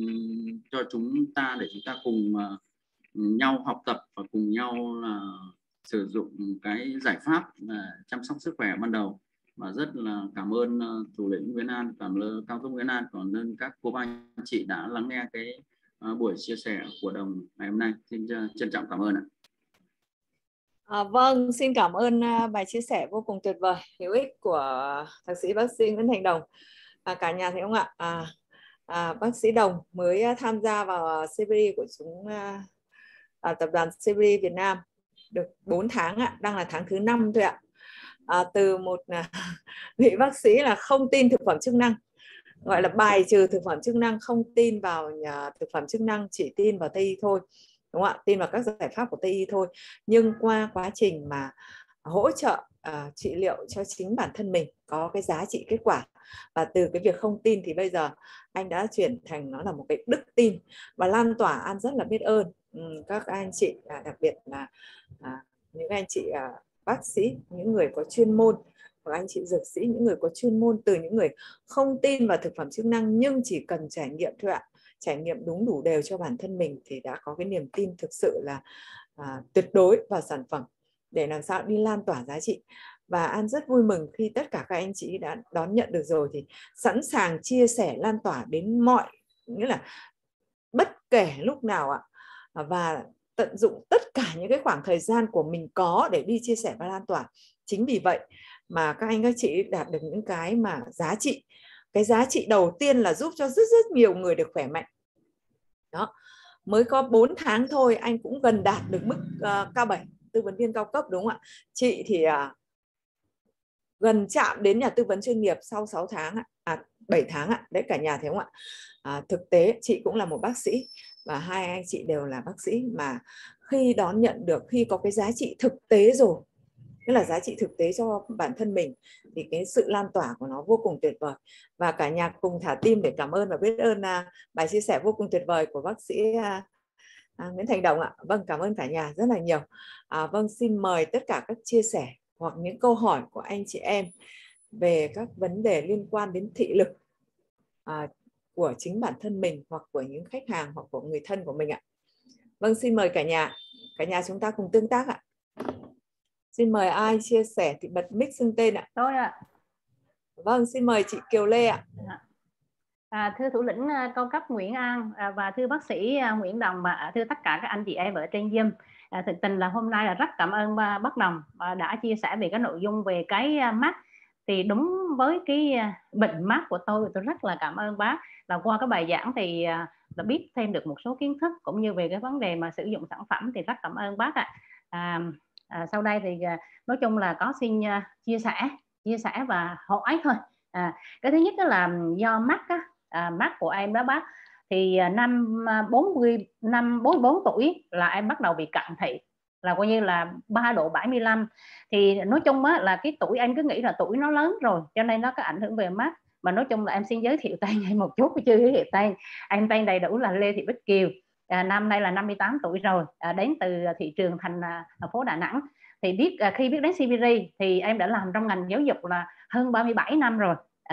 cho chúng ta, để chúng ta cùng nhau học tập và cùng nhau là sử dụng cái giải pháp là chăm sóc sức khỏe ban đầu. Và rất là cảm ơn thủ lĩnh Nguyễn An, cảm ơn Cao Thúc Nguyễn An, cảm ơn các cô bác anh chị đã lắng nghe cái buổi chia sẻ của Đồng ngày hôm nay. Xin trân trọng cảm ơn ạ. Vâng, xin cảm ơn bài chia sẻ vô cùng tuyệt vời, hữu ích của thạc sĩ bác sĩ Nguyễn Thành Đồng. Cả nhà thấy không ạ? Bác sĩ Đồng mới tham gia vào CBD của chúng tập đoàn CBD Việt Nam được 4 tháng ạ, đang là tháng thứ 5 thôi ạ. Từ một vị bác sĩ là không tin thực phẩm chức năng, gọi là bài trừ thực phẩm chức năng, không tin vào thực phẩm chức năng, chỉ tin vào Tây y thôi, đúng không ạ? Tin vào các giải pháp của Tây y thôi. Nhưng qua quá trình mà hỗ trợ trị liệu cho chính bản thân mình có cái giá trị kết quả, và từ cái việc không tin thì bây giờ anh đã chuyển thành nó là một cái đức tin và lan tỏa. An rất là biết ơn các anh chị, đặc biệt là những anh chị bác sĩ, những người có chuyên môn, và anh chị dược sĩ, những người có chuyên môn, từ những người không tin vào thực phẩm chức năng nhưng chỉ cần trải nghiệm thôi ạ, trải nghiệm đúng đủ đều cho bản thân mình thì đã có cái niềm tin thực sự là tuyệt đối vào sản phẩm để làm sao đi lan tỏa giá trị. Và An rất vui mừng khi tất cả các anh chị đã đón nhận được rồi thì sẵn sàng chia sẻ, lan tỏa đến mọi, nghĩa là bất kể lúc nào ạ, và tận dụng tất cả những cái khoảng thời gian của mình có để đi chia sẻ và lan tỏa. Chính vì vậy mà các anh các chị đạt được những cái mà giá trị. Cái giá trị đầu tiên là giúp cho rất nhiều người được khỏe mạnh. Đó, mới có 4 tháng thôi anh cũng gần đạt được mức K7, tư vấn viên cao cấp, đúng không ạ? Chị thì gần chạm đến nhà tư vấn chuyên nghiệp sau 6 tháng, 7 tháng ạ. Đấy cả nhà thấy không ạ? Thực tế chị cũng là một bác sĩ và hai anh chị đều là bác sĩ, mà khi đón nhận được, khi có cái giá trị thực tế rồi, tức là giá trị thực tế cho bản thân mình, thì cái sự lan tỏa của nó vô cùng tuyệt vời. Và cả nhà cùng thả tim để cảm ơn và biết ơn bài chia sẻ vô cùng tuyệt vời của bác sĩ Nguyễn Thành Đồng ạ. Vâng, cảm ơn cả nhà rất là nhiều. Vâng, xin mời tất cả các chia sẻ hoặc những câu hỏi của anh chị em về các vấn đề liên quan đến thị lực của chính bản thân mình, hoặc của những khách hàng, hoặc của người thân của mình ạ. Vâng, xin mời cả nhà. Cả nhà chúng ta cùng tương tác ạ. Xin mời ai chia sẻ thì bật mic xưng tên ạ. Tôi ạ. Vâng, xin mời chị Kiều Lê ạ. Thưa thủ lĩnh cao cấp Nguyễn An và thưa bác sĩ Nguyễn Đồng và thưa tất cả các anh chị em ở trên Zoom. Thực tình là hôm nay là rất cảm ơn bác Đồng đã chia sẻ về cái nội dung về cái mắt. Thì đúng với cái bệnh mắt của tôi rất là cảm ơn bác. Là qua cái bài giảng thì đã biết thêm được một số kiến thức cũng như về cái vấn đề mà sử dụng sản phẩm, thì rất cảm ơn bác ạ. Sau đây thì nói chung là có xin chia sẻ và hỏi thôi. Cái thứ nhất đó là do mắt mắt của em đó bác, thì năm 44 tuổi là em bắt đầu bị cận thị, là coi như là 3 độ 75. Thì nói chung á, là cái tuổi em cứ nghĩ là tuổi nó lớn rồi cho nên nó có ảnh hưởng về mắt. Mà nói chung là em xin giới thiệu tên em một chút, chưa giới thiệu tên. Em tên đầy đủ là Lê Thị Bích Kiều, năm nay là 58 tuổi rồi, đến từ thị trường thành phố Đà Nẵng. Thì khi biết đến CBD thì em đã làm trong ngành giáo dục là hơn 37 năm rồi.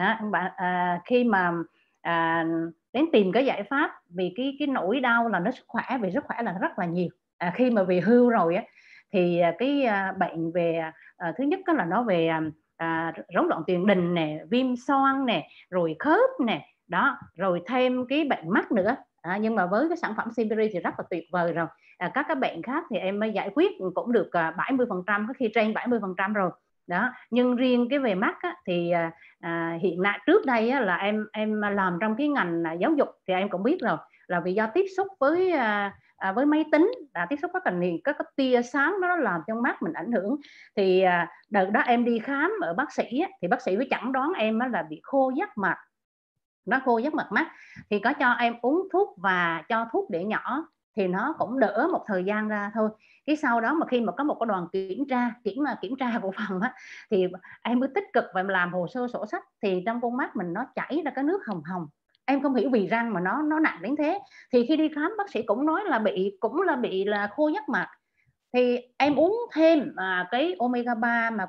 Khi mà đến tìm cái giải pháp vì cái nỗi đau là nó về sức khỏe là rất là nhiều. Khi mà về hưu rồi á, thì cái bệnh về thứ nhất là nó về rối loạn tiền đình nè, viêm xoang nè, rồi khớp nè, đó, rồi thêm cái bệnh mắt nữa. Nhưng mà với cái sản phẩm CBD thì rất là tuyệt vời rồi. Các cái bệnh khác thì em mới giải quyết cũng được 70%, có khi trên 70% rồi. Đó, nhưng riêng cái về mắt á, thì hiện nay trước đây á, là em làm trong cái ngành giáo dục thì em cũng biết rồi, là vì do tiếp xúc với máy tính, tiếp xúc rất là nhiều các tia sáng nó làm cho mắt mình ảnh hưởng. Thì đợt đó em đi khám ở bác sĩ á, thì bác sĩ mới chẩn đoán em là bị khô giác mạc, nó khô giác mạc mắt. Thì có cho em uống thuốc và cho thuốc để nhỏ thì nó cũng đỡ một thời gian ra thôi. Cái sau đó mà khi mà có một cái đoàn kiểm tra của phòng á, thì em mới tích cực và em làm hồ sơ sổ sách, thì trong con mắt mình nó chảy ra cái nước hồng hồng. Em không hiểu vì răng mà nó nặng đến thế. Thì khi đi khám bác sĩ cũng nói là bị là khô giác mạc. Thì em uống thêm cái omega 3 mà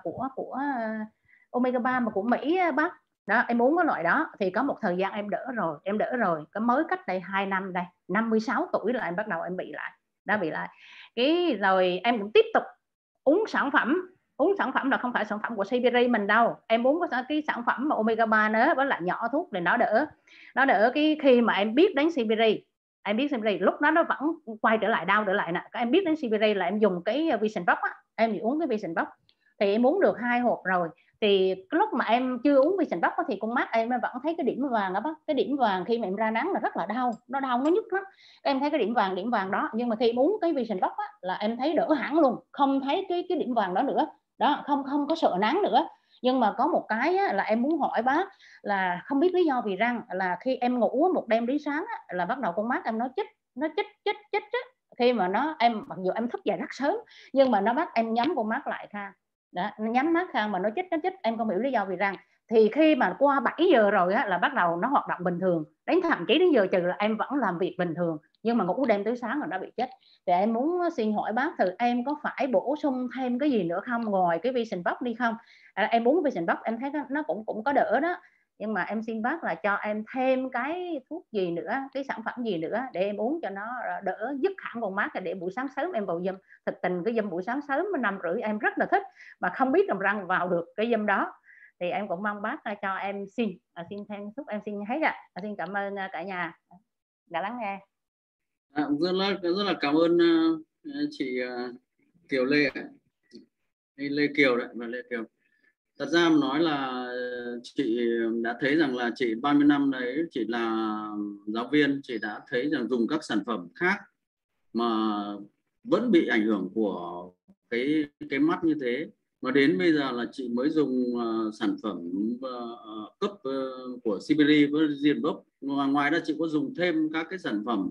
của Mỹ bác. Đó, em uống cái loại đó thì có một thời gian em đỡ rồi. Cái mới cách đây 2 năm đây, 56 tuổi là em bắt đầu em bị lại. Cái rồi em cũng tiếp tục uống sản phẩm là không phải sản phẩm của CBD mình đâu, em uống cái sản phẩm mà omega 3 nữa với lại nhỏ thuốc thì nó đỡ cái khi mà em biết đến CBD. Em biết CBD lúc đó nó vẫn quay trở lại đau trở lại nè. Em biết đến CBD là em dùng cái Vision Box á, em thì uống cái Vision Box thì em uống được 2 hộp rồi. Thì cái lúc mà em chưa uống Vision Box thì con mắt em vẫn thấy cái điểm vàng đó, cái điểm vàng khi mà em ra nắng là rất là đau, nó nhức lắm. Em thấy cái điểm vàng đó, nhưng mà khi em uống cái Vision Box á, là em thấy đỡ hẳn luôn, không thấy cái điểm vàng đó nữa đó, không có sợ nắng nữa. Nhưng mà có một cái á, là em muốn hỏi bác là không biết lý do vì rằng là khi em ngủ một đêm đến sáng á, là bắt đầu con mắt em nó chích khi mà em mặc dù em thức dậy rất sớm nhưng mà nó bắt em nhắm con mắt lại Khang đó, nhắm mắt Khang mà nó chích em không hiểu lý do vì rằng thì khi mà qua 7 giờ rồi á, là bắt đầu nó hoạt động bình thường, đến thậm chí đến giờ trừ là em vẫn làm việc bình thường, nhưng mà ngủ đêm tới sáng là nó bị chết. Thì em muốn xin hỏi bác thử em có phải bổ sung thêm cái gì nữa không ngoài cái Vision Box đi không? Em uống Vision Box em thấy nó cũng có đỡ đó, nhưng mà em xin bác là cho em thêm cái thuốc gì nữa, cái sản phẩm gì nữa để em uống cho nó đỡ dứt hẳn con mắt, để buổi sáng sớm em vào gym. Thực tình cái gym buổi sáng sớm 5:30 em rất là thích, mà không biết làm răng vào được cái gym đó. Thì em cũng mong bác cho em xin thêm thuốc, em xin hết ạ. Xin cảm ơn cả nhà đã lắng nghe. Rất là cảm ơn chị Kiều Lê, Lê Kiều đấy, và Lê Kiều. Thật ra mà nói là chị đã thấy rằng là chị 30 năm đấy chị là giáo viên, chị đã thấy rằng dùng các sản phẩm khác mà vẫn bị ảnh hưởng của cái mắt như thế, mà đến bây giờ là chị mới dùng sản phẩm cấp của CBD với Vision Box. Ngoài ra chị có dùng thêm các cái sản phẩm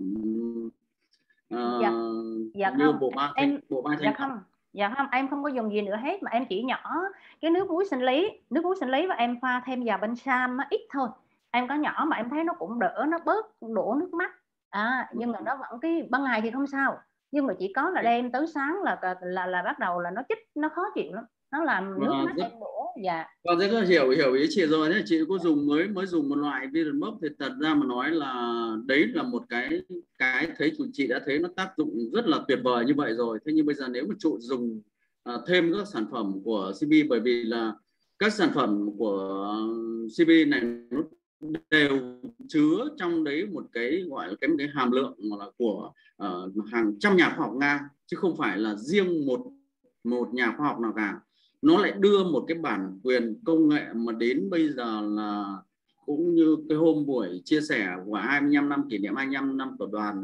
dạ như không, bộ ba thanh dạ không, em không có dùng gì nữa hết, mà em chỉ nhỏ cái nước muối sinh lý và em pha thêm vào bên sam ít thôi. Em có nhỏ mà em thấy nó cũng đỡ, nó bớt đổ nước mắt nhưng mà nó vẫn cái ban ngày thì không sao, nhưng mà chỉ có là đêm tới sáng là bắt đầu là nó chích, nó khó chịu lắm, nó làm nước mắt em đổ. Dạ. Con rất là hiểu ý chị rồi nhé. Chị có dùng mới dùng một loại Vision Box thì thật ra mà nói là đấy là một cái thấy chị đã thấy nó tác dụng rất là tuyệt vời như vậy rồi. Thế nhưng bây giờ nếu mà chị dùng thêm các sản phẩm của CB, bởi vì là các sản phẩm của CB này nó đều chứa trong đấy một cái gọi là cái hàm lượng là của hàng trăm nhà khoa học Nga, chứ không phải là riêng một nhà khoa học nào cả. Nó lại đưa một cái bản quyền công nghệ mà đến bây giờ là cũng như cái hôm buổi chia sẻ của 25 năm kỷ niệm 25 năm tập đoàn,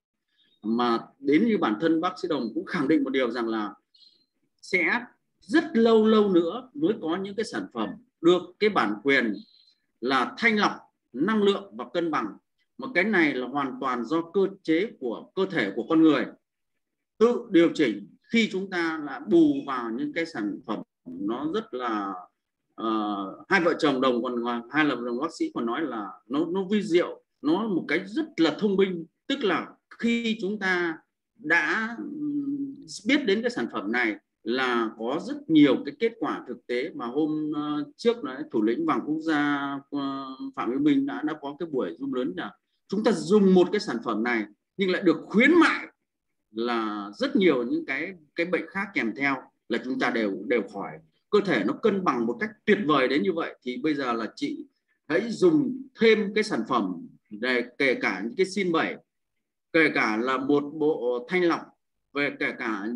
mà đến như bản thân bác sĩ Đồng cũng khẳng định một điều rằng là sẽ rất lâu nữa mới có những cái sản phẩm được cái bản quyền là thanh lọc năng lượng và cân bằng, mà cái này là hoàn toàn do cơ chế của cơ thể của con người tự điều chỉnh. Khi chúng ta là bù vào những cái sản phẩm nó rất là hai vợ chồng Đồng còn hai là đồng bác sĩ còn nói là nó vi diệu, nó một cái rất là thông minh. Tức là khi chúng ta đã biết đến cái sản phẩm này là có rất nhiều cái kết quả thực tế, mà hôm trước đấy thủ lĩnh Vàng Quốc gia Phạm Minh Minh đã có cái buổi zoom lớn là chúng ta dùng một cái sản phẩm này nhưng lại được khuyến mại là rất nhiều những cái bệnh khác kèm theo là chúng ta đều khỏi, cơ thể nó cân bằng một cách tuyệt vời đến như vậy. Thì bây giờ là chị hãy dùng thêm cái sản phẩm để kể cả những cái sin 7, kể cả là một bộ thanh lọc, về kể cả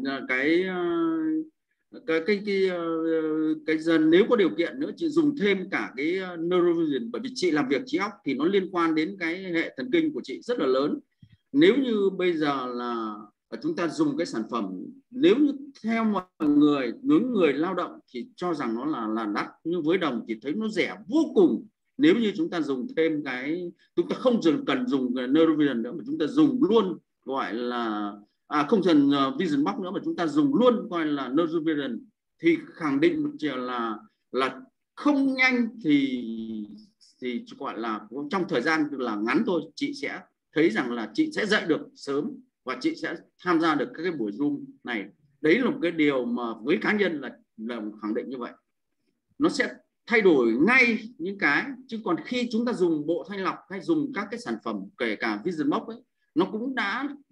cái dần nếu có điều kiện nữa chị dùng thêm cả cái neurovision, bởi vì chị làm việc trí óc thì nó liên quan đến cái hệ thần kinh của chị rất là lớn. Nếu như bây giờ là chúng ta dùng cái sản phẩm, nếu như theo mọi người, những người lao động thì cho rằng nó là đắt, nhưng với Đồng thì thấy nó rẻ vô cùng. Nếu như chúng ta dùng thêm chúng ta không cần dùng neurovision nữa mà chúng ta dùng luôn gọi là không cần Vision Box nữa mà chúng ta dùng luôn gọi là neurovision, thì khẳng định một điều là không nhanh thì gọi là trong thời gian là ngắn thôi, chị sẽ thấy rằng là chị sẽ dậy được sớm và chị sẽ tham gia được các cái buổi Zoom này. Đấy là một cái điều mà với cá nhân là khẳng định như vậy, nó sẽ thay đổi ngay những cái. Chứ còn khi chúng ta dùng bộ thanh lọc hay dùng các cái sản phẩm kể cả Vision Box ấy, nó cũng đã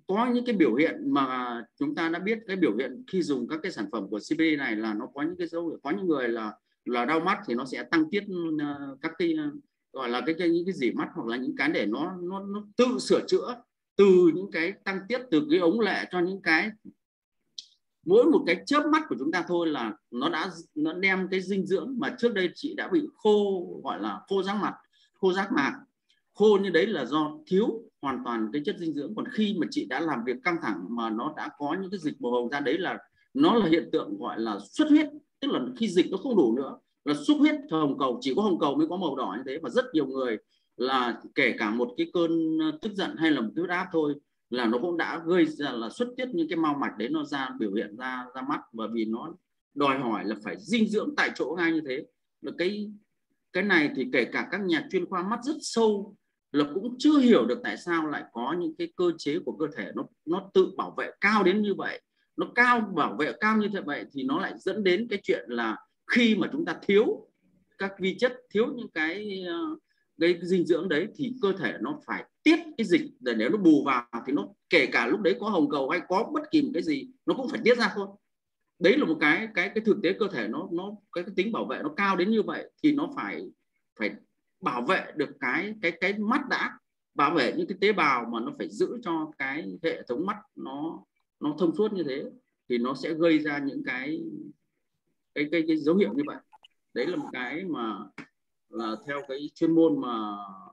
có những cái biểu hiện mà chúng ta đã biết, cái biểu hiện khi dùng các cái sản phẩm của CBD này là nó có những cái dấu hiệu, có những người là đau mắt thì nó sẽ tăng tiết các cái gọi là những cái dỉ mắt, hoặc là những cái để nó tự sửa chữa từ những cái tăng tiết từ cái ống lệ cho những cái, mỗi một cái chớp mắt của chúng ta thôi là nó đem cái dinh dưỡng mà trước đây chị đã bị khô, gọi là khô giác mặt, khô giác mạc. Khô như đấy là do thiếu hoàn toàn cái chất dinh dưỡng. Còn khi mà chị đã làm việc căng thẳng mà nó đã có những cái dịch màu hồng ra, đấy là nó là hiện tượng gọi là xuất huyết, tức là khi dịch nó không đủ nữa là xuất huyết hồng cầu, chỉ có hồng cầu mới có màu đỏ như thế. Và rất nhiều người là kể cả một cái cơn tức giận hay là một cái huyết áp thôi là nó cũng đã gây ra là xuất tiết những cái mao mạch đấy, nó ra biểu hiện ra mắt, bởi vì nó đòi hỏi là phải dinh dưỡng tại chỗ ngay như thế. Là cái này thì kể cả các nhà chuyên khoa mắt rất sâu là cũng chưa hiểu được tại sao lại có những cái cơ chế của cơ thể nó tự bảo vệ cao đến như vậy. Nó bảo vệ cao như thế vậy thì nó lại dẫn đến cái chuyện là khi mà chúng ta thiếu các vi chất, thiếu những cái dinh dưỡng đấy thì cơ thể nó phải tiết cái dịch để nếu nó bù vào thì nó kể cả lúc đấy có hồng cầu hay có bất kỳ một cái gì nó cũng phải tiết ra thôi. Đấy là một cái thực tế cơ thể nó cái tính bảo vệ nó cao đến như vậy thì nó phải bảo vệ được cái mắt đã, bảo vệ những cái tế bào mà nó phải giữ cho cái hệ thống mắt nó thông suốt như thế thì nó sẽ gây ra những cái dấu hiệu như vậy. Đấy là một cái mà là theo cái chuyên môn mà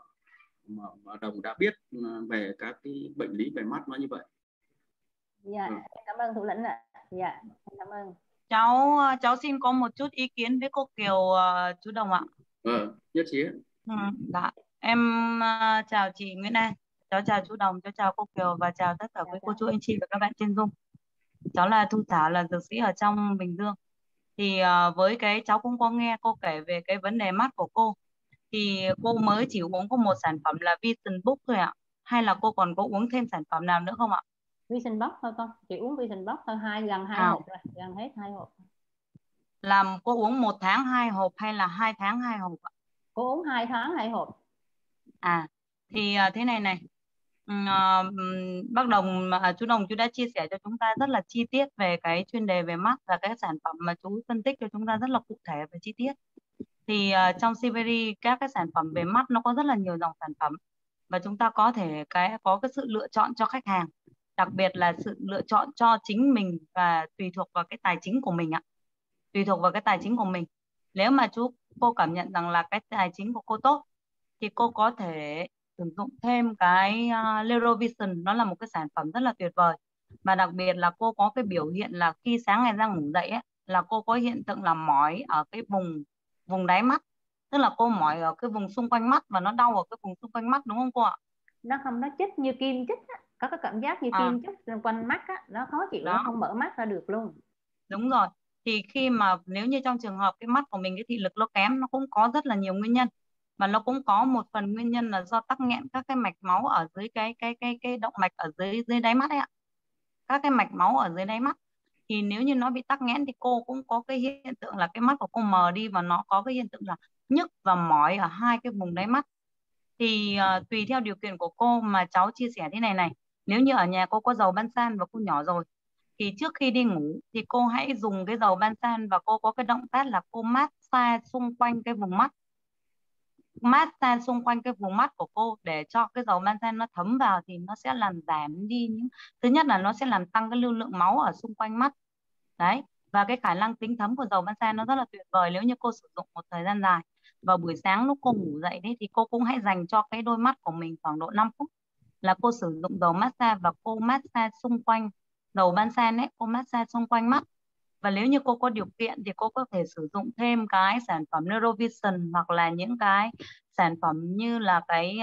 Đồng đã biết về các cái bệnh lý về mắt nó như vậy. Dạ, cảm ơn thủ lĩnh ạ. Dạ, cảm ơn. Cháu xin có một chút ý kiến với cô Kiều, chú Đồng ạ. Nhất trí. Dạ. Em chào chị Nguyễn An, cháu chào chú Đồng, cháu chào cô Kiều và chào tất cả quý cô chú anh chị và các bạn trên Zoom. Cháu là Thu Thảo, là dược sĩ ở trong Bình Dương. Thì với cái cháu cũng có nghe cô kể về cái vấn đề mắt của cô. Thì cô mới chỉ uống có một sản phẩm là Vision Book thôi ạ? Hay là cô còn có uống thêm sản phẩm nào nữa không ạ? Vision Box thôi con, chỉ uống Vision Box thôi, gần 2 hộp rồi, gần hết 2 hộp. Làm cô uống 1 tháng 2 hộp hay là 2 tháng 2 hộp ạ? Cô uống 2 tháng 2 hộp. Thì thế này, bác Đồng, chú Đồng, chú đã chia sẻ cho chúng ta rất là chi tiết về cái chuyên đề về mắt và cái sản phẩm mà chú phân tích cho chúng ta rất là cụ thể và chi tiết. Thì trong CBD các cái sản phẩm về mắt nó có rất là nhiều dòng sản phẩm và chúng ta có thể có cái sự lựa chọn cho khách hàng, đặc biệt là sự lựa chọn cho chính mình và tùy thuộc vào cái tài chính của mình ạ. Tùy thuộc vào cái tài chính của mình. Nếu mà cô cảm nhận rằng là cái tài chính của cô tốt thì cô có thể sử dụng thêm cái Lerovision. Nó là một cái sản phẩm rất là tuyệt vời, và đặc biệt là cô có cái biểu hiện là khi sáng ngày ra ngủ dậy ấy, là cô có hiện tượng là mỏi ở cái vùng đáy mắt, tức là cô mỏi ở cái vùng xung quanh mắt và nó đau ở cái vùng xung quanh mắt, đúng không cô ạ? Nó không, nó chích như kim chích á, có cái cảm giác như kim chích xung quanh mắt á, nó khó chịu, nó không mở mắt ra được luôn. Đúng rồi. Thì khi mà nếu như trong trường hợp cái mắt của mình cái thị lực nó kém, nó cũng có rất là nhiều nguyên nhân, và nó cũng có một phần nguyên nhân là do tắc nghẽn các cái mạch máu ở dưới cái động mạch ở dưới đáy mắt ấy ạ. Các cái mạch máu ở dưới đáy mắt thì nếu như nó bị tắc nghẽn thì cô cũng có cái hiện tượng là cái mắt của cô mờ đi, và nó có cái hiện tượng là nhức và mỏi ở hai cái vùng đáy mắt. Thì tùy theo điều kiện của cô mà cháu chia sẻ thế này. Nếu như ở nhà cô có dầu Bansan và cô nhỏ rồi thì trước khi đi ngủ thì cô hãy dùng cái dầu Bansan và cô có cái động tác là cô massage xung quanh cái vùng mắt. Massage xung quanh cái vùng mắt của cô để cho cái dầu Bansan nó thấm vào thì nó sẽ làm giảm đi thứ nhất là nó sẽ làm tăng cái lưu lượng máu ở xung quanh mắt. Đấy, và cái khả năng tính thấm của dầu Bansan nó rất là tuyệt vời nếu như cô sử dụng một thời gian dài. Và buổi sáng lúc cô ngủ dậy đấy thì cô cũng hãy dành cho cái đôi mắt của mình khoảng độ 5 phút là cô sử dụng dầu massage và cô massage xung quanh dầu Bansan ấy, cô massage xung quanh mắt. Và nếu như cô có điều kiện thì cô có thể sử dụng thêm cái sản phẩm Neurovision hoặc là những cái sản phẩm như là cái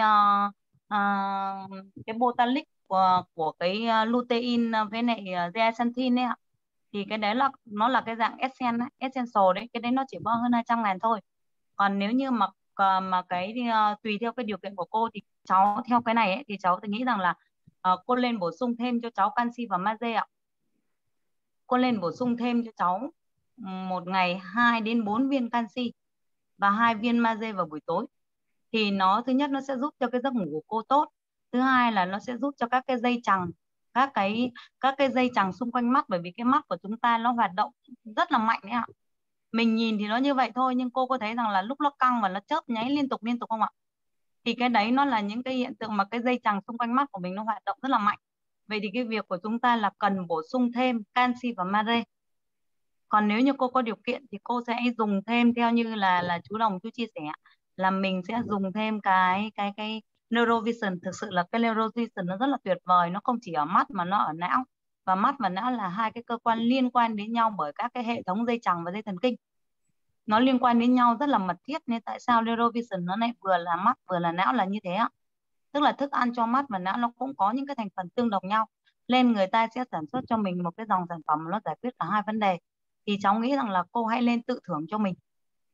Botalic của cái lutein với lại zeaxanthin ấy ạ. Thì cái đấy là nó là cái dạng essential đấy, cái đấy nó chỉ có hơn 200.000 thôi. Còn nếu như mà cái tùy theo cái điều kiện của cô thì cháu theo cái này ấy, thì cháu nghĩ rằng là cô lên bổ sung thêm cho cháu canxi và magie ạ. Cô lên bổ sung thêm cho cháu một ngày 2 đến 4 viên canxi và 2 viên magie vào buổi tối. Thì nó thứ nhất nó sẽ giúp cho cái giấc ngủ của cô tốt. Thứ hai là nó sẽ giúp cho các cái dây chằng các cái dây chằng xung quanh mắt, bởi vì cái mắt của chúng ta nó hoạt động rất là mạnh đấy ạ. Mình nhìn thì nó như vậy thôi, nhưng cô có thấy rằng là lúc nó căng và nó chớp nháy liên tục không ạ? Thì cái đấy nó là những cái hiện tượng mà cái dây chằng xung quanh mắt của mình nó hoạt động rất là mạnh. Vậy thì cái việc của chúng ta là cần bổ sung thêm canxi và magie. Còn nếu như cô có điều kiện thì cô sẽ dùng thêm theo như là chú Đồng chú chia sẻ, là mình sẽ dùng thêm cái Neurovision. Thực sự là cái Neurovision nó rất là tuyệt vời, nó không chỉ ở mắt mà nó ở não, và mắt và não là hai cái cơ quan liên quan đến nhau bởi các cái hệ thống dây chằng và dây thần kinh, nó liên quan đến nhau rất là mật thiết. Nên tại sao Neurovision nó lại vừa là mắt vừa là não là như thế ạ? Tức là thức ăn cho mắt và não nó cũng có những cái thành phần tương đồng nhau, nên người ta sẽ sản xuất cho mình một cái dòng sản phẩm nó giải quyết cả hai vấn đề. Thì cháu nghĩ rằng là cô hãy lên tự thưởng cho mình,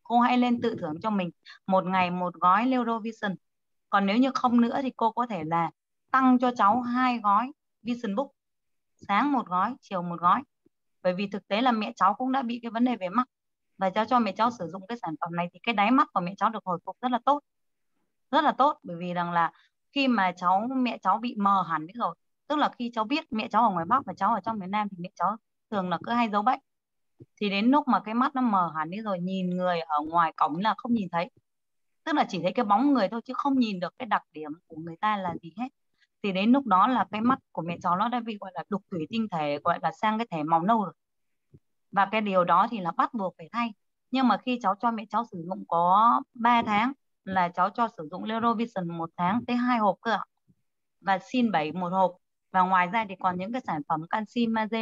một ngày một gói Neurovision. Còn nếu như không nữa thì cô có thể là tăng cho cháu 2 gói Vision Book, sáng một gói, chiều một gói. Bởi vì thực tế là mẹ cháu cũng đã bị cái vấn đề về mắt, và cháu cho mẹ cháu sử dụng cái sản phẩm này thì cái đáy mắt của mẹ cháu được hồi phục rất là tốt, rất là tốt. Bởi vì rằng là khi mà mẹ cháu bị mờ hẳn đi rồi, tức là khi cháu biết mẹ cháu ở ngoài Bắc và cháu ở trong miền Nam thì mẹ cháu thường là cứ hay giấu bệnh, thì đến lúc mà cái mắt nó mờ hẳn đi rồi, nhìn người ở ngoài cổng là không nhìn thấy, tức là chỉ thấy cái bóng người thôi chứ không nhìn được cái đặc điểm của người ta là gì hết. Thì đến lúc đó là cái mắt của mẹ cháu nó đã bị gọi là đục thủy tinh thể, gọi là sang cái thể màu nâu rồi, và cái điều đó thì là bắt buộc phải thay. Nhưng mà khi cháu cho mẹ cháu sử dụng có 3 tháng là cháu cho sử dụng Neurovision 1 tháng tới 2 hộp cơ ạ, và Sin 7 1 hộp. Và ngoài ra thì còn những cái sản phẩm canxi, magie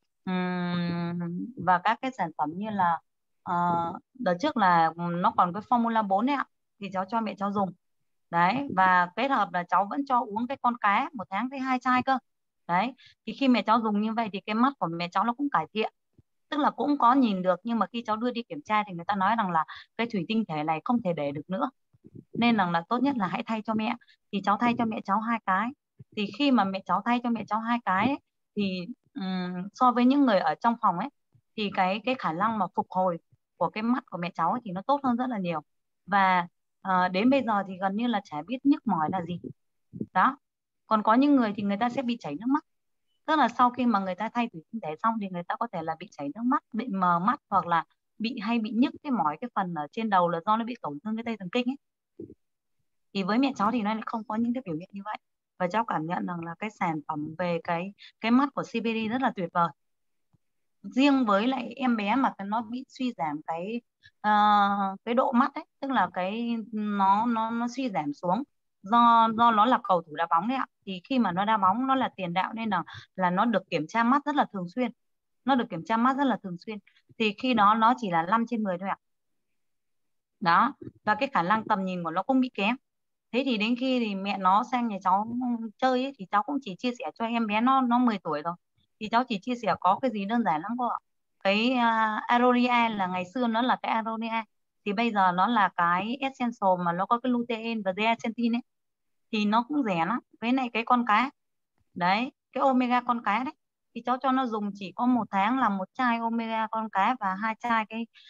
và các cái sản phẩm như là đợt trước là nó còn cái Formula 4 ấy ạ, thì cháu cho mẹ cháu dùng đấy. Và kết hợp là cháu vẫn cho uống cái con cá 1 tháng tới 2 chai cơ đấy. Thì khi mẹ cháu dùng như vậy thì cái mắt của mẹ cháu nó cũng cải thiện, tức là cũng có nhìn được, nhưng mà khi cháu đưa đi kiểm tra thì người ta nói rằng là cái thủy tinh thể này không thể để được nữa, nên rằng là tốt nhất là hãy thay cho mẹ. Thì cháu thay cho mẹ cháu 2 cái. Thì khi mà mẹ cháu thay cho mẹ cháu 2 cái ấy, thì so với những người ở trong phòng ấy, thì cái khả năng mà phục hồi của cái mắt của mẹ cháu ấy thì nó tốt hơn rất là nhiều. Và đến bây giờ thì gần như là chả biết nhức mỏi là gì đó. Còn có những người thì người ta sẽ bị chảy nước mắt, tức là sau khi mà người ta thay thủy tinh thể xong thì người ta có thể là bị chảy nước mắt, bị mờ mắt, hoặc là bị nhức cái mỏi cái phần ở trên đầu là do nó bị tổn thương cái dây thần kinh ấy. Thì với mẹ cháu thì nó lại không có những cái biểu hiện như vậy, và cháu cảm nhận rằng là cái sản phẩm về cái mắt của CBD rất là tuyệt vời. Riêng với lại em bé mà nó bị suy giảm cái độ mắt ấy, tức là nó suy giảm xuống do nó là cầu thủ đá bóng đấy ạ. Thì khi mà nó đá bóng, nó là tiền đạo, nên là nó được kiểm tra mắt rất là thường xuyên. Thì khi đó nó chỉ là 5/10 thôi ạ. Đó, và cái khả năng tầm nhìn của nó cũng bị kém. Thế thì đến khi thì mẹ nó sang nhà cháu chơi ấy, thì cháu cũng chỉ chia sẻ cho em bé, nó 10 tuổi rồi, thì cháu chỉ chia sẻ có cái gì đơn giản lắm cô ạ. Cái Aronia là ngày xưa nó là cái Aronia, thì bây giờ nó là cái Essential mà nó có cái lutein và zeaxanthin ấy, thì nó cũng rẻ lắm. Với lại cái con cá đấy, cái omega con cá đấy, thì cháu cho nó dùng chỉ có 1 tháng là 1 chai omega con cá và 2 chai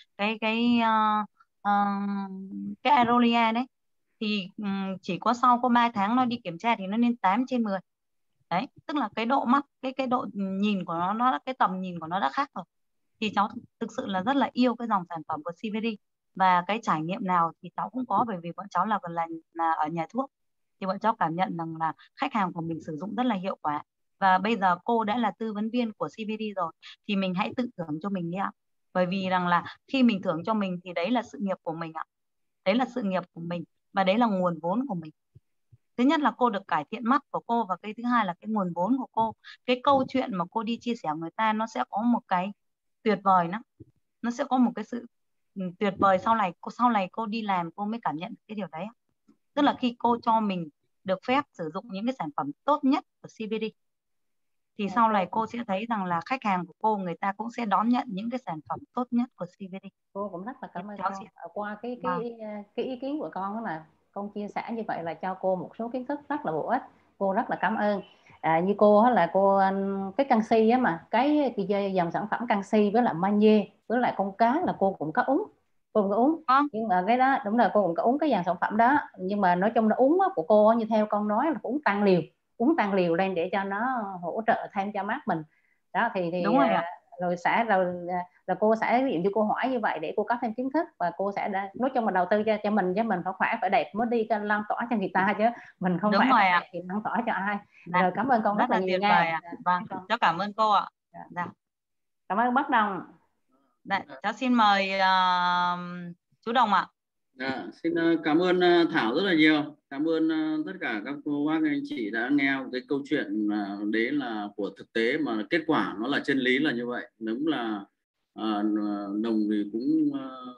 cái Aronia đấy. Thì chỉ có sau 3 tháng nó đi kiểm tra thì nó lên 8/10 đấy, tức là cái độ mắt, cái độ nhìn của nó cái tầm nhìn của nó đã khác rồi. Thì cháu thực sự là rất là yêu cái dòng sản phẩm của CBD, và cái trải nghiệm nào thì cháu cũng có, bởi vì bọn cháu là ở nhà thuốc, thì bọn cháu cảm nhận rằng là khách hàng của mình sử dụng rất là hiệu quả. Và bây giờ cô đã là tư vấn viên của CBD rồi, thì mình hãy tự thưởng cho mình đi ạ. Bởi vì rằng là khi mình thưởng cho mình thì đấy là sự nghiệp của mình ạ, đấy là sự nghiệp của mình, và đấy là nguồn vốn của mình. Thứ nhất là cô được cải thiện mắt của cô, và cái thứ hai là cái nguồn vốn của cô. Cái câu chuyện mà cô đi chia sẻ người ta, nó sẽ có một cái tuyệt vời, nó sẽ có một cái sự tuyệt vời sau này cô đi làm cô mới cảm nhận cái điều đấy. Tức là khi cô cho mình được phép sử dụng những cái sản phẩm tốt nhất của CBD, thì sau này cô sẽ thấy rằng là khách hàng của cô, người ta cũng sẽ đón nhận những cái sản phẩm tốt nhất của CBD. Cô cũng rất là cảm ơn cháu con. sẽ... Qua cái ý kiến của con đó, là con chia sẻ như vậy là cho cô một số kiến thức rất là bổ ích. Cô rất là cảm ơn. Như cô là cô cái canxi á, mà cái dòng sản phẩm canxi với lại magie với lại con cá là cô cũng có uống. Cô cũng có uống. Nhưng mà cái đó đúng là cô cũng có uống cái dòng sản phẩm đó, nhưng mà nói chung là uống của cô như theo con nói là cũng tăng liều. uống tăng liều lên để cho nó hỗ trợ thêm cho mắt mình. Đó thì Đúng rồi ạ. rồi cô sẽ ví dụ như cô hỏi như vậy để cô có thêm kiến thức, và cô sẽ nói chung là đầu tư cho mình, chứ mình phải khỏe phải đẹp mới đi lan tỏa cho người ta, chứ mình không Đúng khỏe rồi phải ạ. đẹp thì lan tỏa cho ai. Dạ. Rồi cảm ơn con rất là nhiều tuyệt nha. vời ạ. Vâng, cháu cảm ơn cô ạ. Dạ. Cảm ơn bác Đồng. Dạ, cháu xin mời chú Đồng ạ. Xin cảm ơn Thảo rất là nhiều. Cảm ơn tất cả các cô bác anh chị đã nghe cái câu chuyện đấy là của thực tế, mà kết quả nó là chân lý là như vậy. Đúng là Đồng thì cũng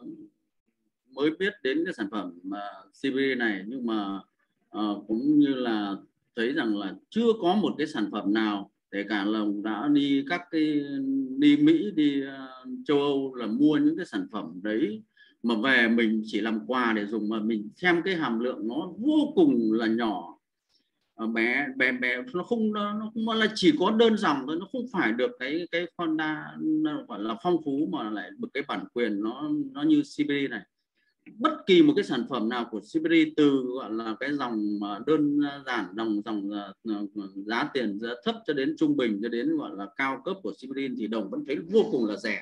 mới biết đến cái sản phẩm CBD này, nhưng mà cũng như là thấy rằng là chưa có một cái sản phẩm nào, kể cả là đã đi đi Mỹ, đi châu Âu là mua những cái sản phẩm đấy mà về mình chỉ làm quà để dùng, mà mình xem cái hàm lượng nó vô cùng là nhỏ, bé, nó không là chỉ có đơn dòng thôi, nó không phải được cái Honda gọi là phong phú, mà lại được cái bản quyền nó như CBD này. Bất kỳ một cái sản phẩm nào của CBD, từ gọi là cái dòng đơn giản, dòng giá tiền giá thấp cho đến trung bình cho đến gọi là cao cấp của CBD, thì Đồng vẫn thấy vô cùng là rẻ.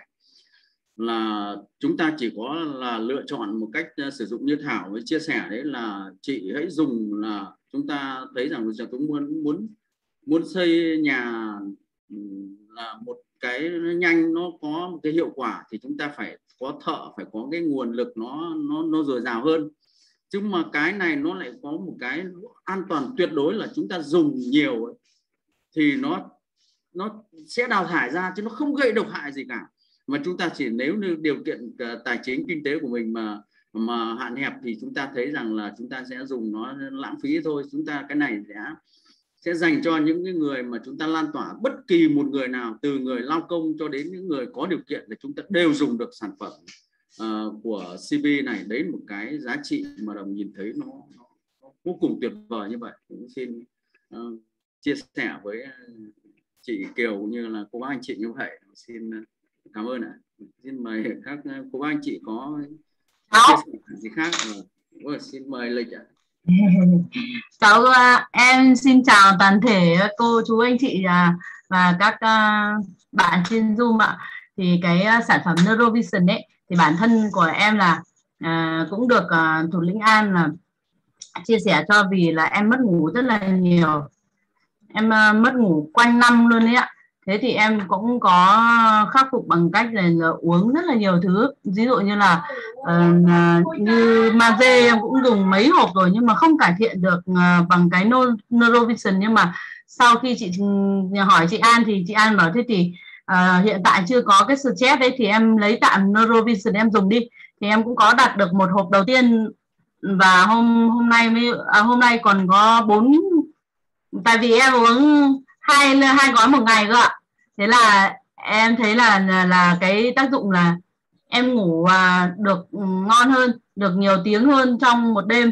Là chúng ta chỉ có là lựa chọn một cách sử dụng như Thảo với chia sẻ đấy, là chị hãy dùng, là chúng ta thấy rằng là chúng muốn xây nhà là một cái nhanh, nó có một cái hiệu quả, thì chúng ta phải có thợ, phải có cái nguồn lực nó dồi dào hơn. Chứ mà cái này nó lại có một cái an toàn tuyệt đối, là chúng ta dùng nhiều ấy, thì nó sẽ đào thải ra, chứ nó không gây độc hại gì cả. Mà chúng ta chỉ, nếu như điều kiện tài chính kinh tế của mình mà hạn hẹp, thì chúng ta thấy rằng là chúng ta sẽ dùng nó lãng phí thôi. Chúng ta cái này sẽ dành cho những cái người mà chúng ta lan tỏa, bất kỳ một người nào, từ người lao công cho đến những người có điều kiện, thì chúng ta đều dùng được sản phẩm của CB này. Đấy một cái giá trị mà Đồng nhìn thấy nó vô cùng tuyệt vời như vậy. Cũng xin chia sẻ với chị Kiều cũng như là cô bác anh chị như vậy. Xin cảm ơn ạ. Xin mời các cô bác anh chị có chia sẻ gì khác. Xin mời Lịch ạ. Cháu em xin chào toàn thể cô chú anh chị và các bạn trên Zoom ạ. Thì cái sản phẩm Neurovision ấy, thì bản thân của em là cũng được thủ lĩnh An là chia sẻ cho, vì là em mất ngủ rất là nhiều, em mất ngủ quanh năm luôn đấy ạ. Thế thì em cũng có khắc phục bằng cách là uống rất là nhiều thứ, ví dụ như là như magie em cũng dùng mấy hộp rồi, nhưng mà không cải thiện được bằng cái Neurovision. Nhưng mà sau khi chị hỏi chị An thì chị An bảo thế thì hiện tại chưa có cái stress đấy, thì em lấy tạm Neurovision em dùng đi. Thì em cũng có đặt được một hộp đầu tiên, và hôm nay còn có 4, tại vì em uống hai gói một ngày cơ ạ. Thế là em thấy là cái tác dụng là em ngủ được ngon hơn, được nhiều tiếng hơn trong một đêm.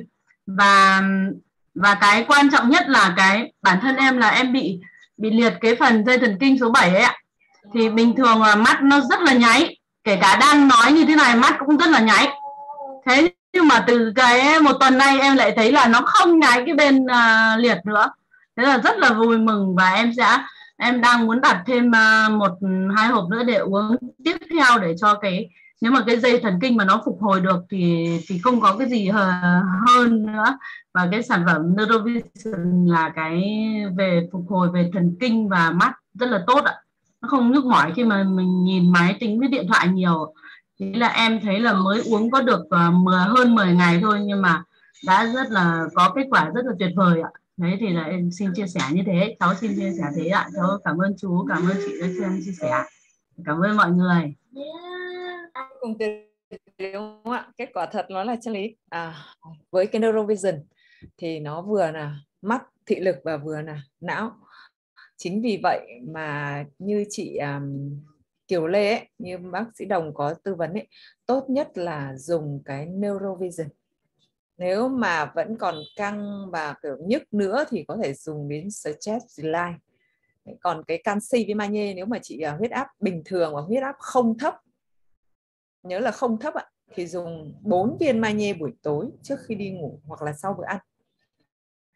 Và cái quan trọng nhất là cái bản thân em là em bị liệt cái phần dây thần kinh số 7 ấy ạ. Thì bình thường là mắt nó rất là nháy, kể cả đang nói như thế này mắt cũng rất là nháy. Thế nhưng mà từ cái một tuần nay em lại thấy là nó không nháy cái bên liệt nữa. Thế là rất là vui mừng, và em đang muốn đặt thêm 1-2 hộp nữa để uống tiếp theo, để cho cái, nếu mà cái dây thần kinh mà nó phục hồi được thì không có cái gì hơn nữa. Và cái sản phẩm Neurovision là cái về phục hồi về thần kinh và mắt rất là tốt ạ. Nó không nhức mỏi khi mà mình nhìn máy tính với điện thoại nhiều. Thế là em thấy là mới uống có được hơn 10 ngày thôi, nhưng mà đã rất là có kết quả rất là tuyệt vời ạ. Đấy thì là em xin chia sẻ như thế, cháu xin chia sẻ thế ạ. Cháu cảm ơn chú, cảm ơn chị đã cho em chia sẻ. Cảm ơn mọi người. Cùng đúng không ạ? Kết quả thật nó là chân lý. Với cái Neurovision thì nó vừa là mắt, thị lực và vừa là não. Chính vì vậy mà như chị Kiều Lê ấy, như bác sĩ Đồng có tư vấn ấy, tốt nhất là dùng cái Neurovision. Nếu mà vẫn còn căng và kiểu nhức nữa thì có thể dùng đến Stress Relief. Còn cái canxi với magie, nếu mà chị huyết áp bình thường và huyết áp không thấp, nhớ là không thấp ạ, thì dùng 4 viên magie buổi tối trước khi đi ngủ hoặc là sau bữa ăn.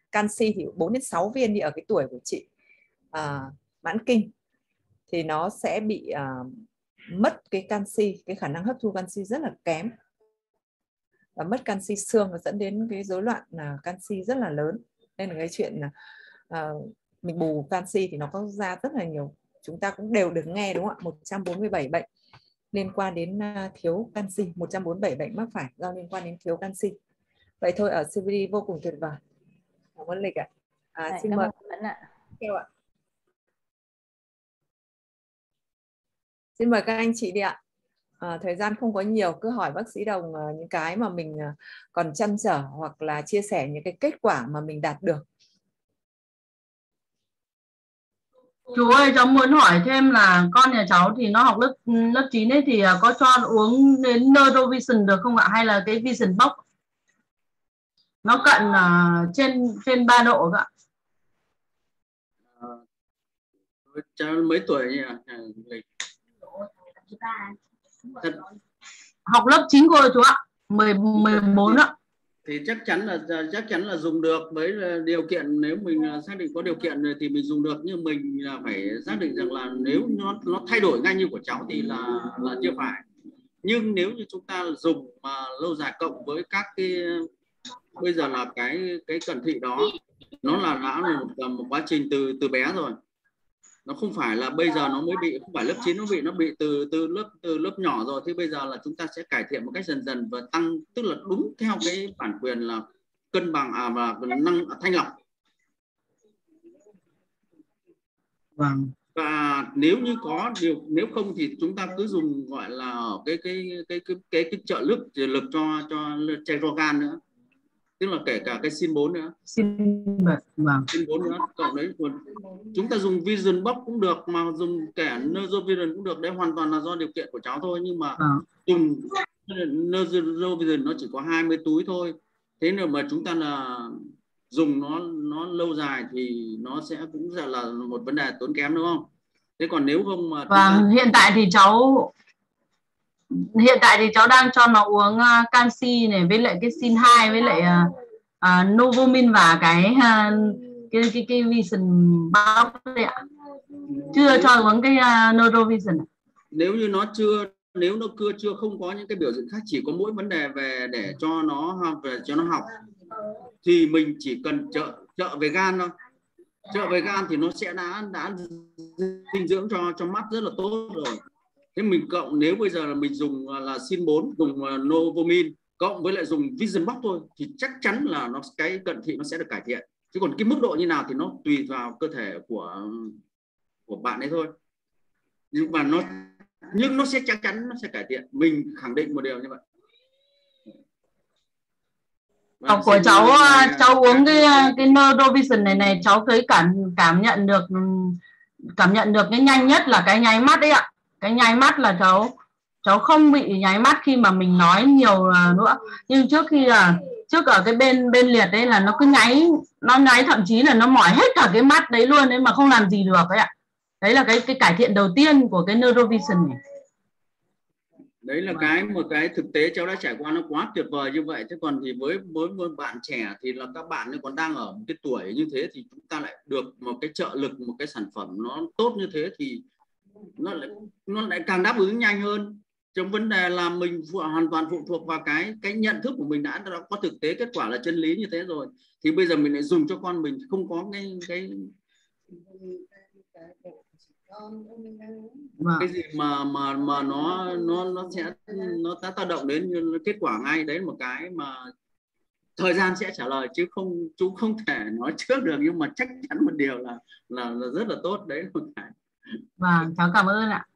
canxi thì 4 đến 6 viên như ở cái tuổi của chị mãn kinh thì nó sẽ bị mất cái canxi, cái khả năng hấp thu canxi rất là kém, và mất canxi xương, nó dẫn đến cái rối loạn canxi rất là lớn. Nên là cái chuyện mình bù canxi thì nó có ra rất là nhiều, chúng ta cũng đều được nghe đúng không ạ, 147 bệnh liên quan đến thiếu canxi, 147 bệnh mắc phải do liên quan đến thiếu canxi. Vậy thôi, ở CBD vô cùng tuyệt vời. Cảm ơn Lịch ạ. Xin mời ạ. Xin mời các anh chị đi ạ. Thời gian không có nhiều, cứ hỏi bác sĩ Đồng những cái mà mình còn trăn trở hoặc là chia sẻ những cái kết quả mà mình đạt được. Chú ơi, cháu muốn hỏi thêm là con nhà cháu thì nó học lớp 9 ấy, thì có cho uống đến Neurovision được không ạ? Hay là cái Vision Box? Nó cận trên 3 độ ạ. Cháu mấy tuổi nhỉ? Học lớp 9 cô chú ạ, 14 ạ. Thì chắc chắn là dùng được, với điều kiện nếu mình xác định có điều kiện thì mình dùng được, nhưng mình là phải xác định rằng là nếu nó thay đổi ngay như của cháu thì là chưa phải. Nhưng nếu như chúng ta dùng mà lâu dài cộng với các cái bây giờ là cái cận thị đó, nó đã là một quá trình từ bé rồi. Nó không phải là bây giờ nó mới bị, không phải lớp 9 nó bị từ lớp nhỏ rồi. Thì bây giờ là chúng ta sẽ cải thiện một cách dần dần và tăng, tức là đúng theo cái bản quyền là cân bằng và năng thanh lọc. Vâng. Và nếu như có nếu không thì chúng ta cứ dùng gọi là cái trợ lực cho Cherogan nữa, tức là kể cả cái Sin 4 nữa. Sin 4 nữa, cộng đấy chúng ta dùng Vision Box cũng được, mà dùng kẻ Neurovision cũng được, đấy hoàn toàn là do điều kiện của cháu thôi. Nhưng mà dùng Neurovision nó chỉ có 20 túi thôi, thế nên mà chúng ta là dùng nó lâu dài thì nó sẽ cũng là một vấn đề tốn kém, đúng không? Thế còn nếu không mà hiện tại thì cháu đang cho nó uống canxi này với lại cái Sin 2 với lại Novomin và cái Vision Box đấy ạ. Chưa cho uống cái Neurovision. Nếu như nó chưa không có những cái biểu hiện khác, chỉ có mỗi vấn đề về để cho nó học thì mình chỉ cần trợ về gan thôi. Trợ về gan thì nó sẽ đã dinh dưỡng cho mắt rất là tốt rồi. Thế mình cộng, nếu bây giờ là mình dùng là Sin 4, dùng Novomin cộng với lại dùng Vision Box thôi thì chắc chắn là cái cận thị nó sẽ được cải thiện. Chứ còn cái mức độ như nào thì nó tùy vào cơ thể của bạn ấy thôi. Nhưng nó sẽ chắc chắn nó sẽ cải thiện, mình khẳng định một điều như vậy. Của cháu uống cái Neurovision này cháu thấy cảm nhận được cái nhanh nhất là cái nháy mắt đấy ạ. Cái nháy mắt là cháu không bị nháy mắt khi mà mình nói nhiều nữa. Nhưng trước ở cái bên liệt đấy là nó cứ nháy, thậm chí là nó mỏi hết cả cái mắt đấy luôn đấy mà không làm gì được đấy ạ. Đấy là cái cải thiện đầu tiên của cái Neurovision này. Đấy là một cái thực tế cháu đã trải qua, nó quá tuyệt vời như vậy. Thế còn thì với bạn trẻ thì là các bạn còn đang ở một cái tuổi như thế, thì chúng ta lại được một cái trợ lực, một cái sản phẩm nó tốt như thế thì nó lại càng đáp ứng nhanh hơn. Trong vấn đề là mình hoàn toàn phụ thuộc vào cái nhận thức của mình đã có thực tế kết quả là chân lý như thế rồi, thì bây giờ mình lại dùng cho con mình không có cái gì mà nó sẽ tác động đến kết quả ngay. Đấy một cái mà thời gian sẽ trả lời, chứ chú không thể nói trước được, nhưng mà chắc chắn một điều là rất là tốt. Đấy một cái. Vâng, cháu cảm ơn ạ.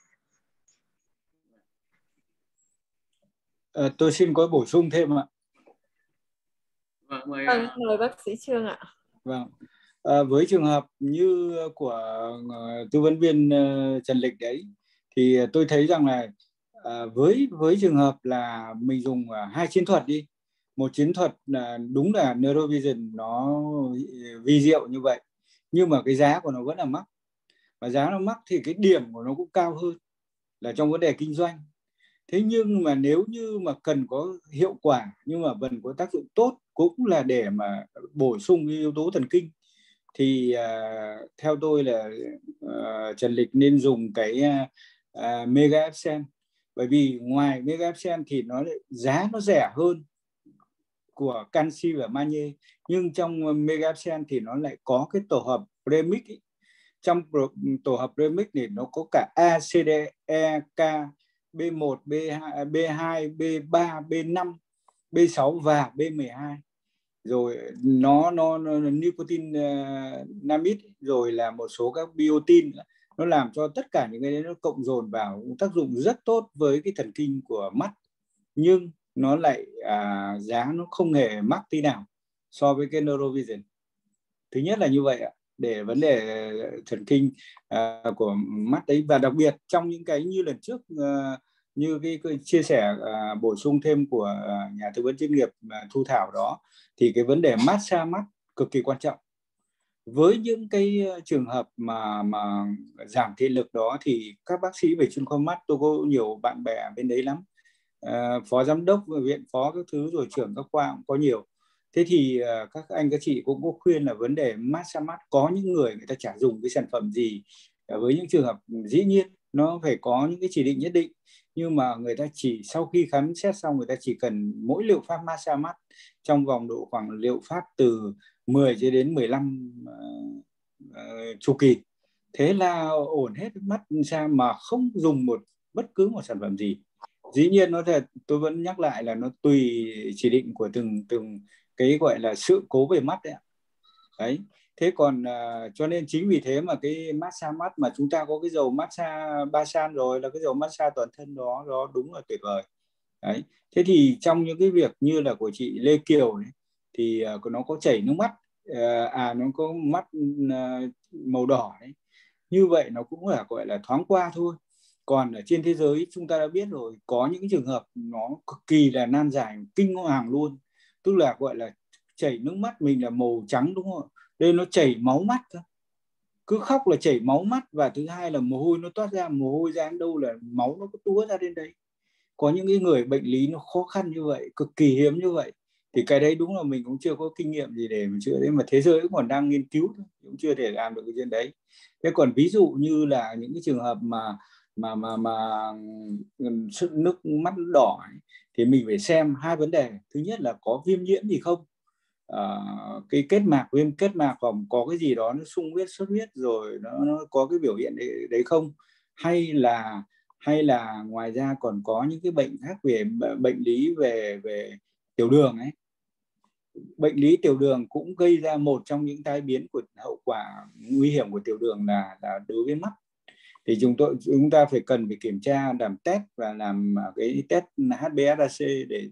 Tôi xin có bổ sung thêm ạ. Vâng, mời bác sĩ Trương ạ. Vâng. Với trường hợp như của tư vấn viên Trần Lịch đấy, thì tôi thấy rằng là với trường hợp là mình dùng 2 chiến thuật đi. Một chiến thuật là đúng là Neurovision nó vi diệu như vậy, nhưng mà cái giá của nó vẫn là mắc. Và giá nó mắc thì cái điểm của nó cũng cao hơn là trong vấn đề kinh doanh. Thế nhưng mà nếu như mà cần có hiệu quả nhưng mà vẫn có tác dụng tốt, cũng là để mà bổ sung cái yếu tố thần kinh thì theo tôi là Trần Lịch nên dùng cái Mega Epsen, bởi vì ngoài Mega Epsen thì giá nó rẻ hơn của canxi và magie, nhưng trong Mega Epsen thì nó lại có cái tổ hợp premix ấy. Trong tổ hợp premix này nó có cả A, C, D, E, K, B1, B2, B2, B3, B5, B6 và B12. Rồi nó nicotine namid, rồi là một số các biotin, nó làm cho tất cả những cái đấy nó cộng dồn vào tác dụng rất tốt với cái thần kinh của mắt, nhưng nó lại giá nó không hề mắc tí nào so với cái Neurovision. Thứ nhất là như vậy ạ, để vấn đề thần kinh của mắt đấy. Và đặc biệt trong những cái như lần trước, như cái chia sẻ bổ sung thêm của nhà tư vấn chuyên nghiệp Thu Thảo đó, thì cái vấn đề massage mắt cực kỳ quan trọng. Với những cái trường hợp mà giảm thị lực đó thì các bác sĩ về chuyên khoa mắt, tôi có nhiều bạn bè bên đấy lắm, phó giám đốc viện phó các thứ, rồi trưởng các khoa cũng có nhiều. Thế thì các anh các chị cũng có khuyên là vấn đề massage mắt, có những người ta chả dùng cái sản phẩm gì, với những trường hợp dĩ nhiên nó phải có những cái chỉ định nhất định, nhưng mà người ta chỉ sau khi khám xét xong, người ta chỉ cần mỗi liệu pháp massage mắt trong vòng độ khoảng liệu pháp từ 10 cho đến 15 chu kỳ, thế là ổn hết mắt sao, mà không dùng bất cứ một sản phẩm gì. Dĩ nhiên nó thật, tôi vẫn nhắc lại là nó tùy chỉ định của từng cái gọi là sự cố về mắt đấy. Thế còn cho nên chính vì thế mà cái massage mắt mà chúng ta có cái dầu massage Basan, rồi là cái dầu massage toàn thân đó đúng là tuyệt vời đấy. Thế thì trong những cái việc như là của chị Lê Kiều ấy, thì nó có chảy nước mắt, nó có mắt màu đỏ đấy, như vậy nó cũng là gọi là thoáng qua thôi. Còn ở trên thế giới chúng ta đã biết rồi, có những trường hợp nó cực kỳ là nan giải, kinh hoàng luôn, tức là gọi là chảy nước mắt mình là màu trắng, đúng không? Đây nó chảy máu mắt cơ, cứ khóc là chảy máu mắt, và thứ hai là mồ hôi nó toát ra, mồ hôi ra đến đâu là máu nó có túa ra đến đấy. Có những cái người bệnh lý nó khó khăn như vậy, cực kỳ hiếm như vậy, thì cái đấy đúng là mình cũng chưa có kinh nghiệm gì để mà chữa đấy, mà thế giới cũng còn đang nghiên cứu thôi, cũng chưa thể làm được cái chuyện đấy. Thế còn ví dụ như là những cái trường hợp mà nước mắt đỏ ấy, thì mình phải xem hai vấn đề. Thứ nhất là có viêm nhiễm gì không, cái kết mạc, viêm kết mạc, hoặc có cái gì đó nó sung huyết, xuất huyết, rồi nó có cái biểu hiện đấy không, hay là ngoài ra còn có những cái bệnh khác về bệnh lý về tiểu đường ấy. Bệnh lý tiểu đường cũng gây ra một trong những tai biến của hậu quả nguy hiểm của tiểu đường là đối với mắt. Thì chúng ta cần phải kiểm tra, làm test và làm cái test HbA1c để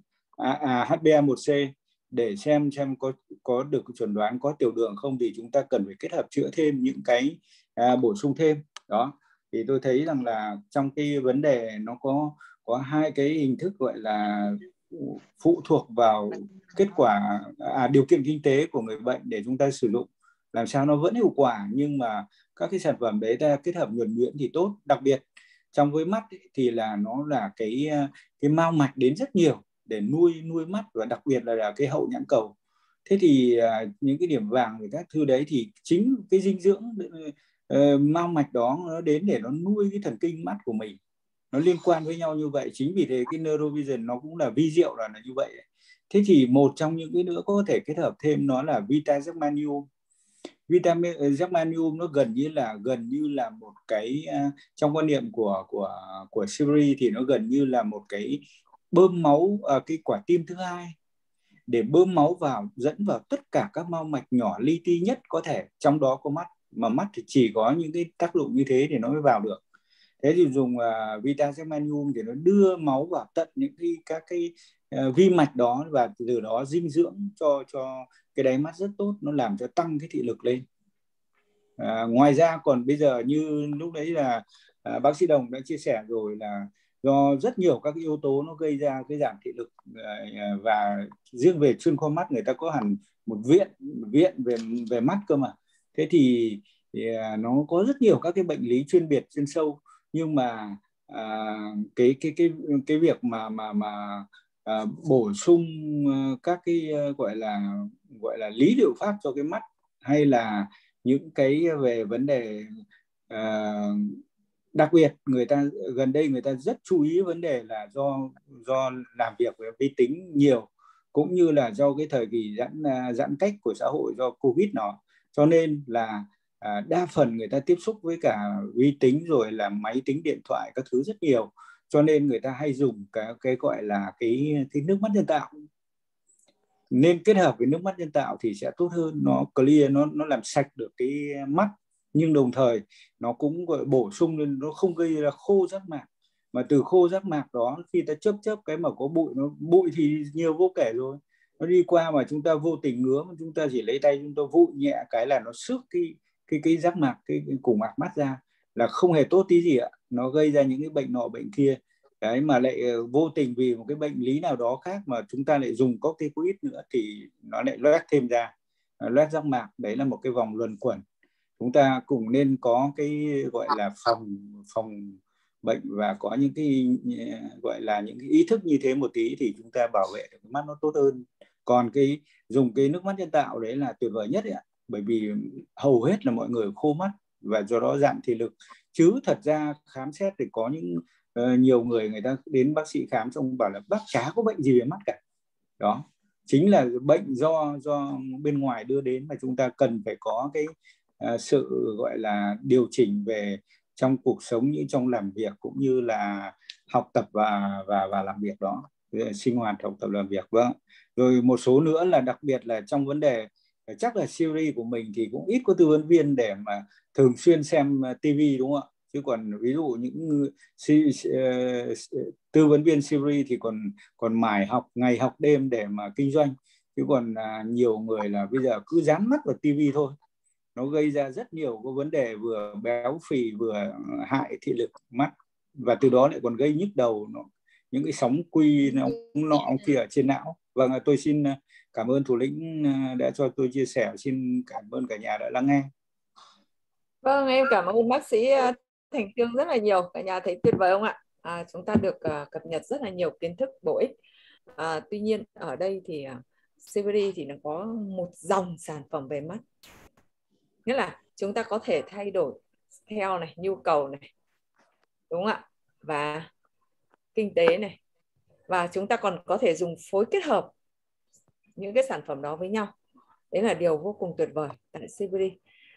HbA1c để xem có được chuẩn đoán có tiểu đường không, thì chúng ta cần phải kết hợp chữa thêm những cái bổ sung thêm đó. Thì tôi thấy rằng là trong cái vấn đề nó có hai cái hình thức gọi là phụ thuộc vào kết quả điều kiện kinh tế của người bệnh để chúng ta sử dụng làm sao nó vẫn hiệu quả, nhưng mà các cái sản phẩm đấy ta kết hợp nhuần nhuyễn thì tốt. Đặc biệt trong với mắt ấy, thì là nó là cái mao mạch đến rất nhiều để nuôi mắt, và đặc biệt là cái hậu nhãn cầu. Thế thì những cái điểm vàng về các thứ đấy thì chính cái dinh dưỡng mao mạch đó nó đến để nó nuôi cái thần kinh mắt của mình, nó liên quan với nhau như vậy. Chính vì thế cái Neurovision nó cũng là vi diệu là như vậy. Thế thì một trong những cái nữa có thể kết hợp thêm nó là Vita Germanium. Vitamin Germanium nó gần như là một cái trong quan niệm của Siri thì nó gần như là một cái bơm máu, cái quả tim thứ hai, để bơm máu vào, dẫn vào tất cả các mao mạch nhỏ li ti nhất có thể, trong đó có mắt, mà mắt thì chỉ có những cái tác dụng như thế thì nó mới vào được. Thế thì dùng Vita Germanium thì nó đưa máu vào tận những các cái vi mạch đó, và từ đó dinh dưỡng cho cái đáy mắt rất tốt, nó làm cho tăng cái thị lực lên. Ngoài ra còn bây giờ như lúc đấy là bác sĩ Đồng đã chia sẻ rồi, là do rất nhiều các yếu tố nó gây ra cái giảm thị lực, và riêng về chuyên khoa mắt người ta có hẳn một viện về mắt cơ mà. Thế thì nó có rất nhiều các cái bệnh lý chuyên biệt chuyên sâu, nhưng mà cái việc mà bổ sung các cái gọi là lý liệu pháp cho cái mắt, hay là những cái về vấn đề đặc biệt gần đây người ta rất chú ý vấn đề là do làm việc với vi tính nhiều, cũng như là do cái thời kỳ giãn cách của xã hội do Covid nó, cho nên là đa phần người ta tiếp xúc với cả vi tính rồi là máy tính, điện thoại các thứ rất nhiều, cho nên người ta hay dùng cái gọi là cái nước mắt nhân tạo. Nên kết hợp với nước mắt nhân tạo thì sẽ tốt hơn, nó clear, nó làm sạch được cái mắt, nhưng đồng thời nó cũng gọi bổ sung lên, nó không gây ra khô giác mạc. Mà từ khô giác mạc đó, khi ta chớp cái mà có bụi thì nhiều vô kể rồi, nó đi qua mà chúng ta vô tình ngứa, mà chúng ta chỉ lấy tay chúng ta vụi nhẹ cái là nó xước cái giác mạc, cái củng mạc mắt ra, là không hề tốt tí gì ạ. Nó gây ra những cái bệnh nọ bệnh kia. Đấy, mà lại vô tình vì một cái bệnh lý nào đó khác mà chúng ta lại dùng corticoid nữa thì nó lại loét thêm ra, loét giác mạc. Đấy là một cái vòng luẩn quẩn. Chúng ta cũng nên có cái gọi là phòng bệnh và có những cái gọi là những cái ý thức như thế một tí thì chúng ta bảo vệ được cái mắt nó tốt hơn. Còn cái dùng cái nước mắt nhân tạo đấy là tuyệt vời nhất đấy ạ, bởi vì hầu hết là mọi người khô mắt và do đó giảm thị lực. Chứ thật ra khám xét thì có những nhiều người ta đến bác sĩ khám xong bảo là bác chả có bệnh gì về mắt cả. Đó chính là bệnh do bên ngoài đưa đến, mà chúng ta cần phải có cái sự gọi là điều chỉnh về trong cuộc sống, như trong làm việc cũng như là học tập và làm việc đó, sinh hoạt học tập làm việc. Vâng. Rồi một số nữa là đặc biệt là trong vấn đề, chắc là series của mình thì cũng ít có tư vấn viên để mà thường xuyên xem TV, đúng không ạ? Chứ còn ví dụ những tư vấn viên series thì còn mải học ngày học đêm để mà kinh doanh. Chứ còn nhiều người là bây giờ cứ dán mắt vào TV thôi, nó gây ra rất nhiều cái vấn đề vừa béo phì vừa hại thị lực mắt, và từ đó lại còn gây nhức đầu, những cái sóng quy nọ kia ở trên não. Vâng, tôi xin cảm ơn thủ lĩnh đã cho tôi chia sẻ, xin cảm ơn cả nhà đã lắng nghe. Vâng, em cảm ơn bác sĩ Thành Chương rất là nhiều. Cả nhà thấy tuyệt vời không ạ? Chúng ta được cập nhật rất là nhiều kiến thức bổ ích. Tuy nhiên ở đây thì Siveri thì nó có một dòng sản phẩm về mắt, nghĩa là chúng ta có thể thay đổi theo này, nhu cầu này, đúng không ạ, và kinh tế này, và chúng ta còn có thể dùng phối kết hợp những cái sản phẩm đó với nhau. Đấy là điều vô cùng tuyệt vời tại Siveri.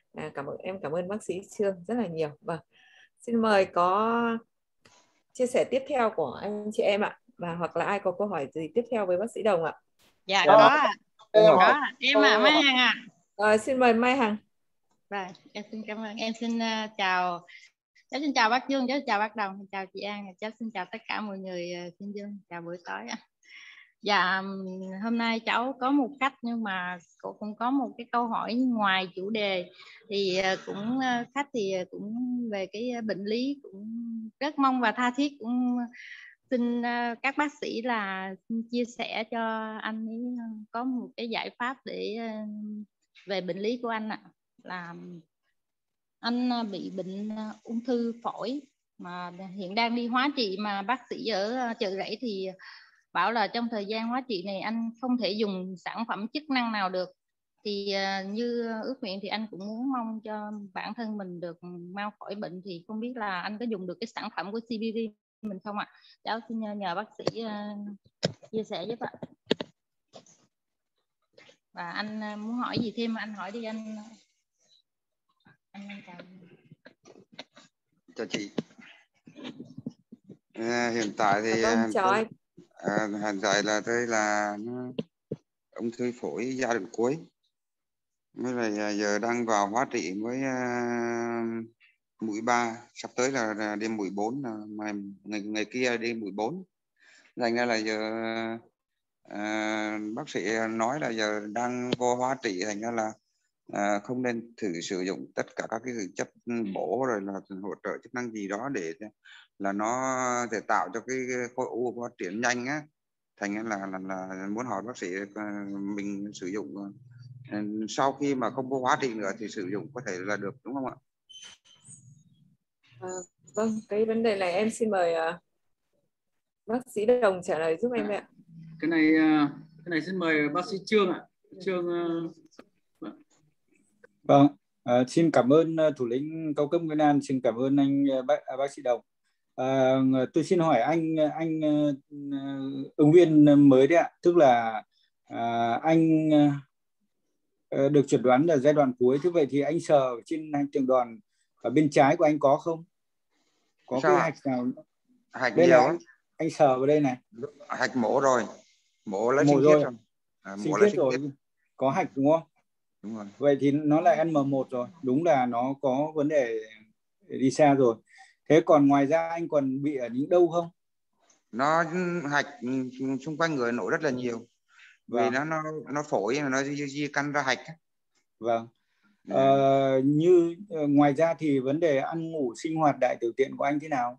Cảm ơn bác sĩ Chương rất là nhiều. Vâng, xin mời có chia sẻ tiếp theo của anh chị em ạ, và hoặc là ai có câu hỏi gì tiếp theo với bác sĩ Đồng ạ? Dạ có ạ. Có em ạ, Mai Hằng ạ. Xin mời Mai Hằng. Vâng, em xin cảm ơn. Em xin chào, cháu xin chào bác Dương, cháu xin chào bác Đồng, chào chị An, cháu xin chào tất cả mọi người trên Dương, chào buổi tối. Dạ, hôm nay cháu có một khách nhưng mà cũng có một cái câu hỏi ngoài chủ đề. Thì cũng khách thì cũng về cái bệnh lý cũng rất mong và tha thiết cũng xin các bác sĩ là chia sẻ cho anh ấy có một cái giải pháp để về bệnh lý của anh ạ. Là anh bị bệnh ung thư phổi mà hiện đang đi hóa trị, mà bác sĩ ở Chợ Rẫy thì bảo là trong thời gian hóa trị này anh không thể dùng sản phẩm chức năng nào được. Thì như ước nguyện thì anh cũng muốn mong cho bản thân mình được mau khỏi bệnh, thì không biết là anh có dùng được cái sản phẩm của Siveri mình không ạ? Cháu xin nhờ bác sĩ chia sẻ giúp ạ. Và anh muốn hỏi gì thêm anh hỏi đi anh chào. Chào chị. Hiện tại thì hiện tại là tôi là ung thư phổi giai đoạn cuối, mới là giờ đang vào hóa trị với mũi 3, sắp tới là đi mũi 4, mà ngày kia đi mũi 4. Thành ra là giờ bác sĩ nói là giờ đang vô hóa trị, thành ra là không nên thử sử dụng tất cả các cái chất bổ rồi là hỗ trợ chức năng gì đó để là nó thể tạo cho cái khối u phát triển nhanh á. Thành ra là muốn hỏi bác sĩ mình sử dụng sau khi mà không có hóa trị nữa thì sử dụng có thể là được, đúng không ạ? Vâng, cái vấn đề này em xin mời bác sĩ Đồng trả lời giúp em ạ. cái này xin mời bác sĩ Trương ạ. Trương. Vâng, xin cảm ơn thủ lĩnh cao cấp Nguyên An, xin cảm ơn anh bác sĩ Đồng. Tôi xin hỏi anh ứng viên mới đấy ạ, tức là anh được chẩn đoán là giai đoạn cuối, thế vậy thì anh sờ trên hành trường đoàn ở bên trái của anh có không? Có cái hạch nào? Hạch đây nhiều này, anh sờ vào đây này. Hạch mổ rồi, mổ lấy sinh thiết rồi. Sinh thiết rồi, có hạch đúng không? Đúng rồi. Vậy thì nó là M1 rồi, đúng là nó có vấn đề đi xa rồi. Thế còn ngoài ra anh còn bị ở những đâu không? Nó hạch xung quanh người nổi rất là nhiều. Vì nó phổi, nó di căn ra hạch. Vâng. Như ngoài ra thì vấn đề ăn ngủ sinh hoạt đại tiểu tiện của anh thế nào?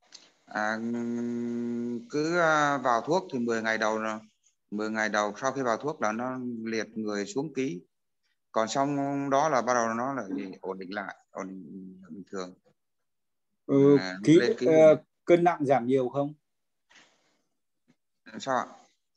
Cứ vào thuốc thì 10 ngày đầu sau khi vào thuốc là nó liệt người xuống ký. Còn xong đó là bắt đầu nó lại ổn định lại, ổn định bình thường. Cân nặng giảm nhiều không? Sao ạ?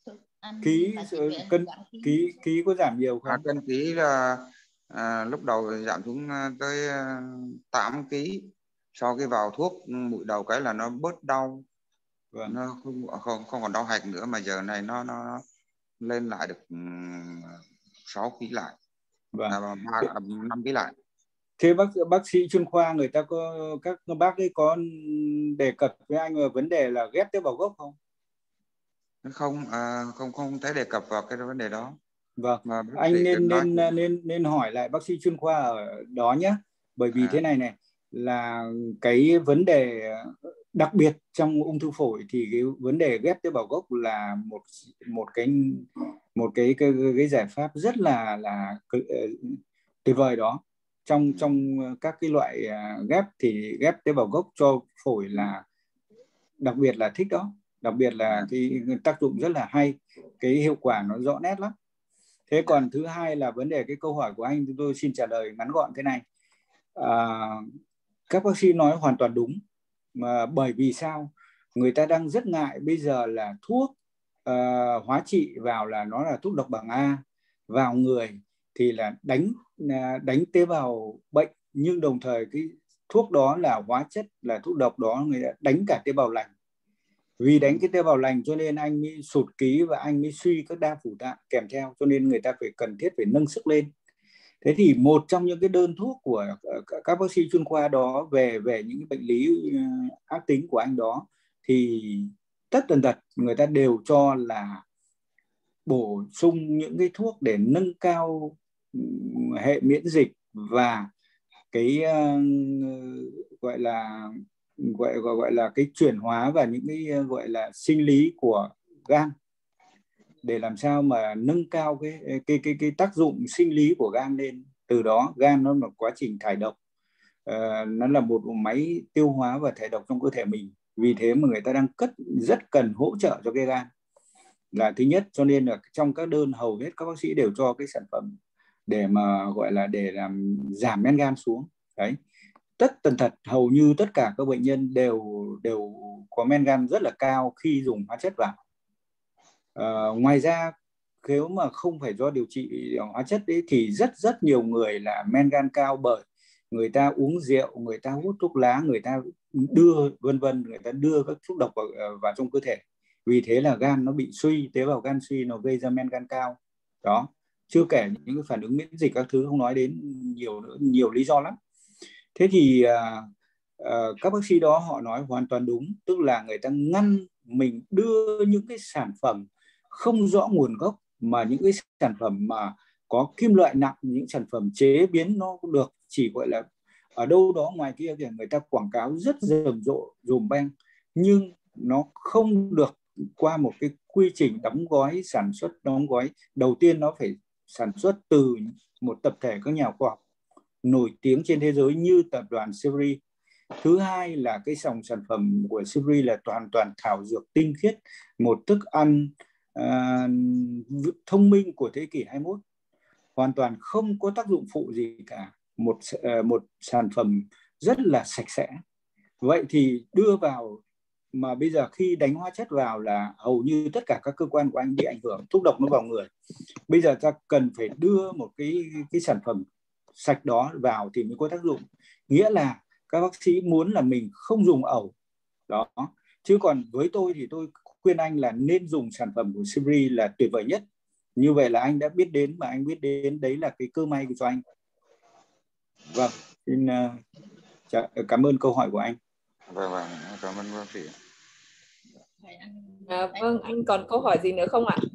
Ký có giảm nhiều không? Cân ký là lúc đầu giảm xuống tới 8 kg. Sau khi vào thuốc mũi đầu cái là nó bớt đau. Vâng. Nó không còn đau hạch nữa, mà giờ này nó lên lại được 6 kg lại. Vâng. 5 kg lại. Thế bác sĩ chuyên khoa người ta các bác ấy có đề cập với anh về vấn đề là ghép tế bào gốc không? Không thấy đề cập vào cái vấn đề đó. Vâng, anh nên hỏi lại bác sĩ chuyên khoa ở đó nhé. Bởi vì thế này là cái vấn đề đặc biệt trong ung thư phổi thì cái vấn đề ghép tế bào gốc là một cái giải pháp rất là tuyệt vời đó. Trong các cái loại ghép thì ghép tế bào gốc cho phổi là đặc biệt là thích đó. Đặc biệt là cái tác dụng rất là hay, cái hiệu quả nó rõ nét lắm. Thế còn thứ hai là vấn đề cái câu hỏi của anh, tôi xin trả lời ngắn gọn thế này. Các bác sĩ nói hoàn toàn đúng, mà bởi vì sao? Người ta đang rất ngại bây giờ là thuốc hóa trị vào là nó là thuốc độc bảng A vào người thì là đánh tế bào bệnh, nhưng đồng thời cái thuốc đó là hóa chất, là thuốc độc đó người ta đánh cả tế bào lành. Vì đánh cái tế bào lành cho nên anh mới sụt ký và anh mới suy các đa phủ tạng kèm theo, cho nên người ta cần thiết phải nâng sức lên. Thế thì một trong những cái đơn thuốc của các bác sĩ chuyên khoa đó về những cái bệnh lý ác tính của anh đó thì tất tần tật người ta đều cho là bổ sung những cái thuốc để nâng cao hệ miễn dịch và cái gọi là cái chuyển hóa và những cái gọi là sinh lý của gan, để làm sao mà nâng cao cái tác dụng sinh lý của gan lên. Từ đó gan nó là quá trình thải độc, nó là một máy tiêu hóa và thải độc trong cơ thể mình. Vì thế mà người ta đang rất cần hỗ trợ cho cái gan là thứ nhất. Cho nên là trong các đơn hầu hết các bác sĩ đều cho cái sản phẩm để mà gọi là để làm giảm men gan xuống. Đấy, tất tần tật hầu như tất cả các bệnh nhân đều có men gan rất là cao khi dùng hóa chất vào. Ngoài ra nếu mà không phải do điều trị hóa chất ấy, thì rất nhiều người là men gan cao bởi người ta uống rượu, người ta hút thuốc lá, người ta đưa người ta đưa các thuốc độc vào trong cơ thể. Vì thế là gan nó bị suy, tế bào gan suy, nó gây ra men gan cao đó. Chưa kể những cái phản ứng miễn dịch các thứ, không nói đến nhiều lý do lắm. Thế thì các bác sĩ đó họ nói hoàn toàn đúng, tức là người ta ngăn mình đưa những cái sản phẩm không rõ nguồn gốc, mà những cái sản phẩm mà có kim loại nặng, những sản phẩm chế biến nó cũng được, chỉ gọi là ở đâu đó ngoài kia thì người ta quảng cáo rất rầm rộ dùm beng, nhưng nó không được qua một cái quy trình đóng gói, sản xuất đóng gói. Đầu tiên nó phải sản xuất từ một tập thể các nhà khoa học nổi tiếng trên thế giới như tập đoàn Severy. Thứ hai là cái dòng sản phẩm của Severy là hoàn toàn thảo dược tinh khiết, một thức ăn thông minh của thế kỷ 21, hoàn toàn không có tác dụng phụ gì cả, một sản phẩm rất là sạch sẽ. Vậy thì đưa vào mà bây giờ khi đánh hóa chất vào là hầu như tất cả các cơ quan của anh bị ảnh hưởng, thuốc độc nó vào người. Bây giờ ta cần phải đưa một cái sản phẩm sạch đó vào thì mới có tác dụng. Nghĩa là các bác sĩ muốn là mình không dùng ẩu đó. Chứ còn với tôi thì tôi khuyên anh là nên dùng sản phẩm của Sibri là tuyệt vời nhất. Như vậy là anh đã biết đến, mà anh biết đến đấy là cái cơ may của anh. Vâng, xin cảm ơn câu hỏi của anh. Vâng, cảm ơn bác sĩ. Vâng, anh còn câu hỏi gì nữa không ạ?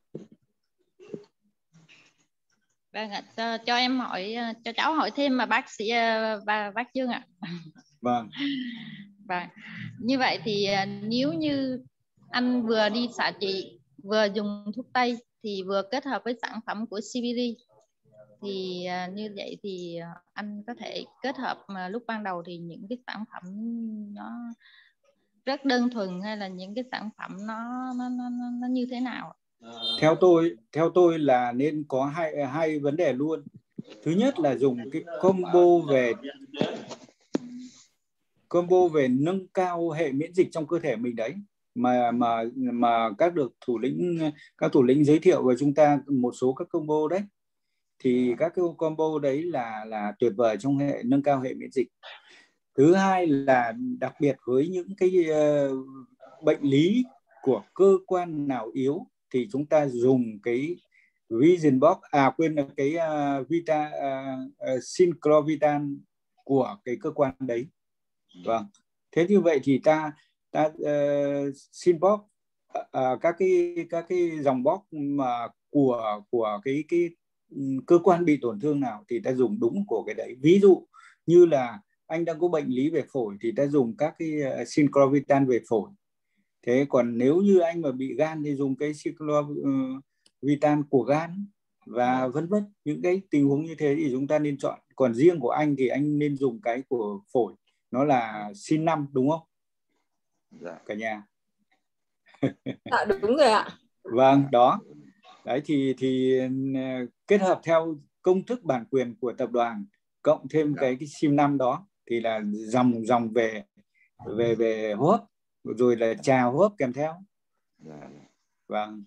Vâng ạ, cho em hỏi, cho cháu hỏi thêm mà bác sĩ và bác Dương ạ. Vâng. Vâng. Như vậy thì nếu như anh vừa đi xạ trị, vừa dùng thuốc tây thì vừa kết hợp với sản phẩm của CBD thì như vậy thì anh có thể kết hợp mà lúc ban đầu thì những cái sản phẩm nó rất đơn thuần hay là những cái sản phẩm nó như thế nào? Theo tôi là nên có hai vấn đề luôn. Thứ nhất là dùng cái combo về nâng cao hệ miễn dịch trong cơ thể mình đấy, mà các thủ lĩnh giới thiệu với chúng ta một số các combo đấy, thì các cái combo đấy là tuyệt vời trong hệ nâng cao hệ miễn dịch. Thứ hai là đặc biệt với những cái bệnh lý của cơ quan nào yếu thì chúng ta dùng cái Vision Box, quên là cái Syncrovitan của cái cơ quan đấy. Vâng. Thế như vậy thì ta Synbox, các cái dòng box mà của cái cơ quan bị tổn thương nào thì ta dùng đúng của cái đấy. Ví dụ như là anh đang có bệnh lý về phổi thì ta dùng các cái Syncrovitan về phổi. Thế còn nếu như anh mà bị gan thì dùng cái Syncrovitan của gan, và vân vân. Những cái tình huống như thế thì chúng ta nên chọn. Còn riêng của anh thì anh nên dùng cái của phổi, nó là Sin 5 đúng không? Dạ. Cả nhà. Dạ đúng rồi ạ. Vâng, đó. Đấy thì kết hợp theo công thức bản quyền của tập đoàn cộng thêm cái Sim 5 đó thì là dòng về hô hấp, rồi là trà hô hấp kèm theo. Vâng.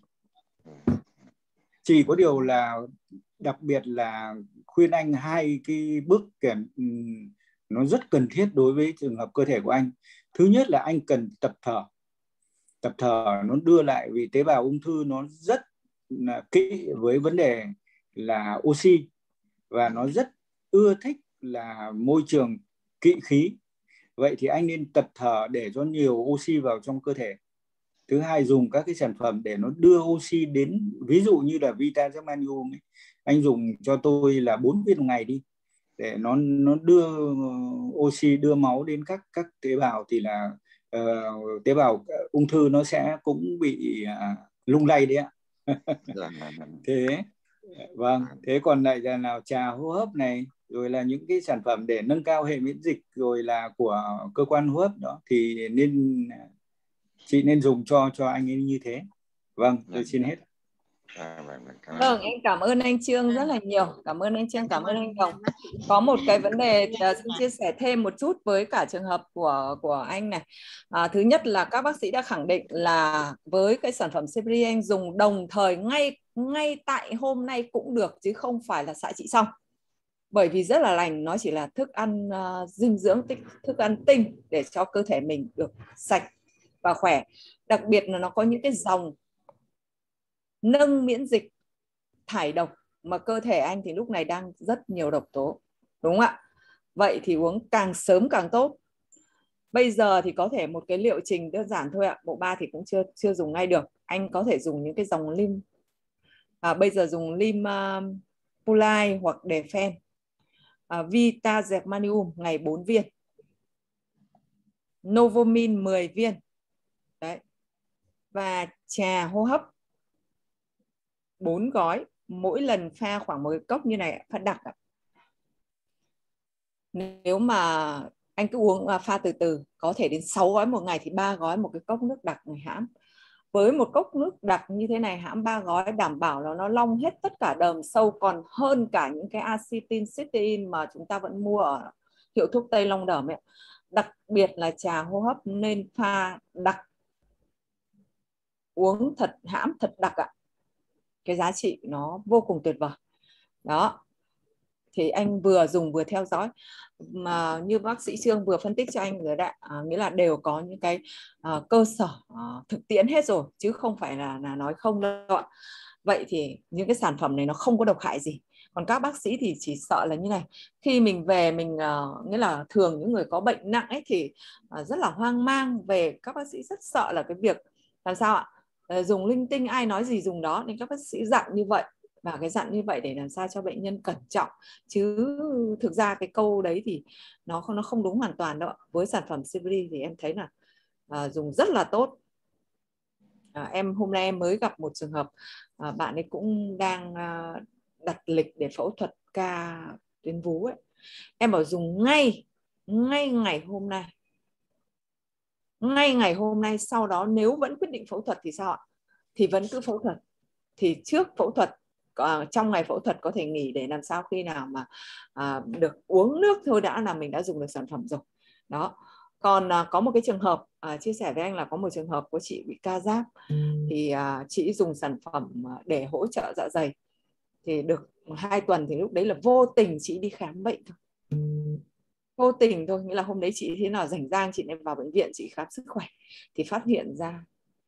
Chỉ có điều là đặc biệt là khuyên anh hai cái bước kèm nó rất cần thiết đối với trường hợp cơ thể của anh. Thứ nhất là anh cần tập thở. Tập thở nó đưa lại, vì tế bào ung thư nó rất kỹ với vấn đề là oxy, và nó rất ưa thích là môi trường kỵ khí. Vậy thì anh nên tập thở để cho nhiều oxy vào trong cơ thể. Thứ hai, dùng các cái sản phẩm để nó đưa oxy đến, ví dụ như là Vita Germanium ấy, anh dùng cho tôi là 4 viên một ngày đi, để nó đưa oxy, đưa máu đến các tế bào, thì là tế bào ung thư nó sẽ cũng bị lung lay đấy ạ. Thế vâng, thế còn lại là nào trà hô hấp này, rồi là những cái sản phẩm để nâng cao hệ miễn dịch, rồi là của cơ quan hô hấp đó, thì chị nên dùng cho anh ấy như thế. Vâng, tôi xin hết. Vâng, em cảm ơn anh Trương rất là nhiều. Cảm ơn anh Trương, cảm ơn anh Đồng. Có một cái vấn đề xin chia sẻ thêm một chút với cả trường hợp của anh này. Thứ nhất là các bác sĩ đã khẳng định là với cái sản phẩm Cipri anh dùng đồng thời ngay tại hôm nay cũng được, chứ không phải là xạ trị xong. Bởi vì rất là lành, nó chỉ là thức ăn dinh dưỡng, thức ăn tinh để cho cơ thể mình được sạch và khỏe. Đặc biệt là nó có những cái dòng nâng miễn dịch, thải độc, mà cơ thể anh thì lúc này đang rất nhiều độc tố, đúng không ạ? Vậy thì uống càng sớm càng tốt. Bây giờ thì có thể một cái liệu trình đơn giản thôi ạ. Bộ 3 thì cũng chưa dùng ngay được. Anh có thể dùng những cái dòng lim. Bây giờ dùng lim Pulai hoặc Defen, Vita Germanium ngày 4 viên, Novomin 10 viên. Đấy. Và trà hô hấp 4 gói, mỗi lần pha khoảng một cái cốc như này, pha đặc. Nếu mà anh cứ uống pha từ từ, có thể đến 6 gói một ngày thì 3 gói một cái cốc nước đặc này hãm. Với một cốc nước đặc như thế này hãm 3 gói, đảm bảo là nó long hết tất cả đờm sâu, còn hơn cả những cái acetin cysteine mà chúng ta vẫn mua ở hiệu thuốc tây long đờm ấy. Đặc biệt là trà hô hấp nên pha đặc, uống thật hãm, thật đặc ạ. Cái giá trị nó vô cùng tuyệt vời. Đó. Thì anh vừa dùng vừa theo dõi, mà như bác sĩ Trương vừa phân tích cho anh rồi đấy, nghĩa là đều có những cái cơ sở thực tiễn hết rồi, chứ không phải là nói không đâu ạ. Vậy thì những cái sản phẩm này nó không có độc hại gì. Còn các bác sĩ thì chỉ sợ là như này, khi mình về mình nghĩa là thường những người có bệnh nặng ấy thì rất là hoang mang về, các bác sĩ rất sợ là cái việc làm sao ạ, dùng linh tinh, ai nói gì dùng đó, nên các bác sĩ dặn như vậy. Và cái dặn như vậy để làm sao cho bệnh nhân cẩn trọng, chứ thực ra cái câu đấy thì nó không đúng hoàn toàn đâu. Với sản phẩm CBD thì em thấy là dùng rất là tốt. Em hôm nay em mới gặp một trường hợp, bạn ấy cũng đang đặt lịch để phẫu thuật ca tuyến vú ấy. Em bảo dùng ngay ngày hôm nay. Ngay ngày hôm nay, sau đó nếu vẫn quyết định phẫu thuật thì sao ạ? Thì vẫn cứ phẫu thuật. Thì trước phẫu thuật, trong ngày phẫu thuật có thể nghỉ để làm sao khi nào mà được uống nước thôi đã là mình đã dùng được sản phẩm rồi. Đó. Còn có một cái trường hợp chia sẻ với anh là có một trường hợp của chị bị ca giáp, thì chị dùng sản phẩm để hỗ trợ dạ dày, thì được 2 tuần thì lúc đấy là vô tình chị đi khám bệnh thôi. Vô tình thôi, nghĩa là hôm đấy chị thế nào rảnh rang chị nên vào bệnh viện chị khám sức khỏe thì phát hiện ra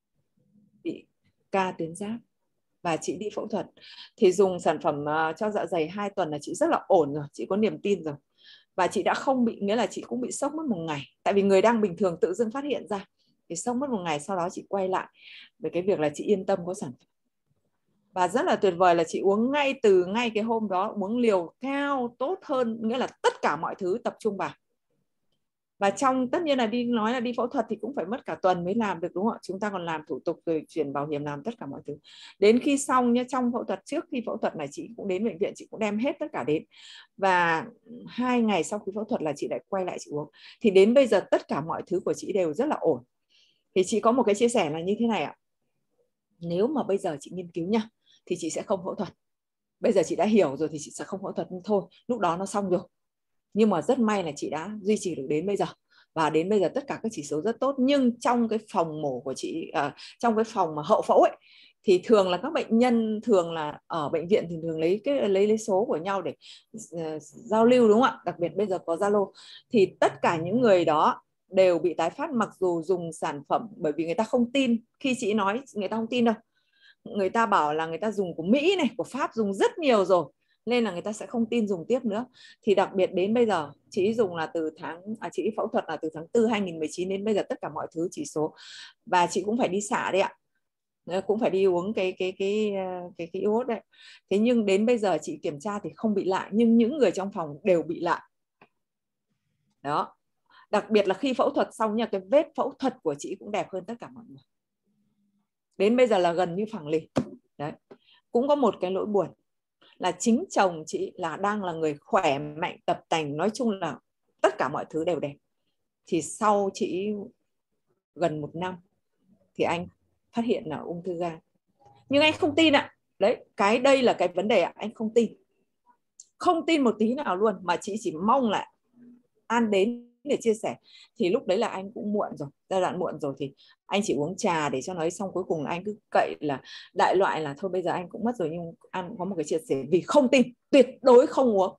bị ca tuyến giáp và chị đi phẫu thuật. Thì dùng sản phẩm cho dạ dày 2 tuần là chị rất là ổn rồi, chị có niềm tin rồi. Và chị đã không bị, nghĩa là chị cũng bị sốc mất 1 ngày. Tại vì người đang bình thường tự dưng phát hiện ra thì sốc mất 1 ngày, sau đó chị quay lại về cái việc là chị yên tâm có sản phẩm. Và rất là tuyệt vời là chị uống ngay cái hôm đó, uống liều cao tốt hơn, nghĩa là tất cả mọi thứ tập trung vào. Và trong, tất nhiên là nói là đi phẫu thuật thì cũng phải mất cả tuần mới làm được, đúng không ạ? Chúng ta còn làm thủ tục rồi chuyển bảo hiểm, làm tất cả mọi thứ. Đến khi xong nhá, trong phẫu thuật, trước khi phẫu thuật này chị cũng đến bệnh viện, chị cũng đem hết tất cả đến. Và 2 ngày sau khi phẫu thuật là chị lại quay lại chị uống. Thì đến bây giờ tất cả mọi thứ của chị đều rất là ổn. Thì chị có một cái chia sẻ là như thế này ạ. Nếu mà bây giờ chị nghiên cứu nha, thì chị sẽ không phẫu thuật. Bây giờ chị đã hiểu rồi thì chị sẽ không phẫu thuật thôi, lúc đó nó xong rồi. Nhưng mà rất may là chị đã duy trì được đến bây giờ. Và đến bây giờ tất cả các chỉ số rất tốt. Nhưng trong cái phòng mổ của chị, trong cái phòng mà hậu phẫu ấy, thì thường là các bệnh nhân thường là ở bệnh viện thì thường lấy số của nhau để giao lưu, đúng không ạ? Đặc biệt bây giờ có Zalo. Thì tất cả những người đó đều bị tái phát mặc dù dùng sản phẩm, bởi vì người ta không tin. Khi chị nói người ta không tin đâu. Người ta bảo là người ta dùng của Mỹ này, của Pháp dùng rất nhiều rồi, nên là người ta sẽ không tin dùng tiếp nữa. Thì đặc biệt đến bây giờ chị dùng là từ chị phẫu thuật là từ tháng 4 2019 đến bây giờ, tất cả mọi thứ chỉ số, và chị cũng phải đi xạ đấy ạ, cũng phải đi uống cái iốt đấy. Thế nhưng đến bây giờ chị kiểm tra thì không bị lại, nhưng những người trong phòng đều bị lại. Đó. Đặc biệt là khi phẫu thuật xong nha, cái vết phẫu thuật của chị cũng đẹp hơn tất cả mọi người. Đến bây giờ là gần như phẳng lì. Đấy. Cũng có một cái nỗi buồn là chính chồng chị là đang là người khỏe mạnh, tập tành, nói chung là tất cả mọi thứ đều đẹp. Thì sau chị gần 1 năm thì anh phát hiện là ung thư gan. Nhưng anh không tin ạ. Đấy, cái đây là cái vấn đề ạ, anh không tin. Không tin một tí nào luôn, mà chị chỉ mong là An đến để chia sẻ. Thì lúc đấy là anh cũng muộn rồi, giai đoạn muộn rồi, thì anh chỉ uống trà để cho nói xong. Cuối cùng là anh cứ cậy là đại loại là thôi bây giờ anh cũng mất rồi, nhưng An cũng có một cái chia sẻ vì không tin, tuyệt đối không uống.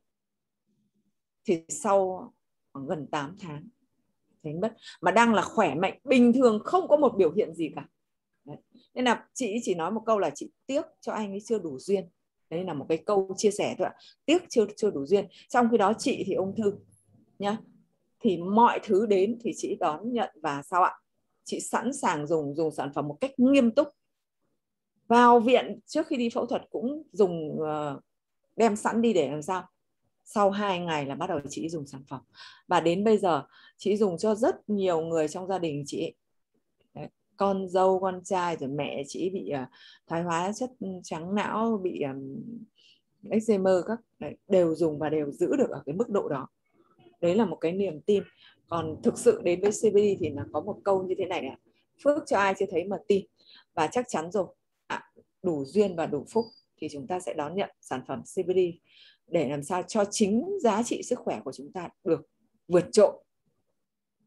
Thì sau khoảng gần 8 tháng thì mất, mà đang là khỏe mạnh bình thường, không có một biểu hiện gì cả. Đấy. Nên là chị chỉ nói một câu là chị tiếc cho anh ấy chưa đủ duyên. Đấy là một cái câu chia sẻ thôi ạ. Tiếc chưa đủ duyên. Trong khi đó chị thì ung thư nhá, thì mọi thứ đến thì chị đón nhận. Và sao ạ, chị sẵn sàng dùng sản phẩm một cách nghiêm túc. Vào viện trước khi đi phẫu thuật cũng dùng, đem sẵn đi để làm sao sau 2 ngày là bắt đầu chị dùng sản phẩm. Và đến bây giờ chị dùng cho rất nhiều người trong gia đình chị. Đấy, con dâu, con trai, rồi mẹ chị bị thoái hóa chất trắng não, bị Alzheimer, các đều dùng và đều giữ được ở cái mức độ đó. Đấy là một cái niềm tin. Còn thực sự đến với CBD thì là có một câu như thế này ạ: phước cho ai chưa thấy mà tin. Và chắc chắn rồi, đủ duyên và đủ phúc thì chúng ta sẽ đón nhận sản phẩm CBD để làm sao cho chính giá trị sức khỏe của chúng ta được vượt trội.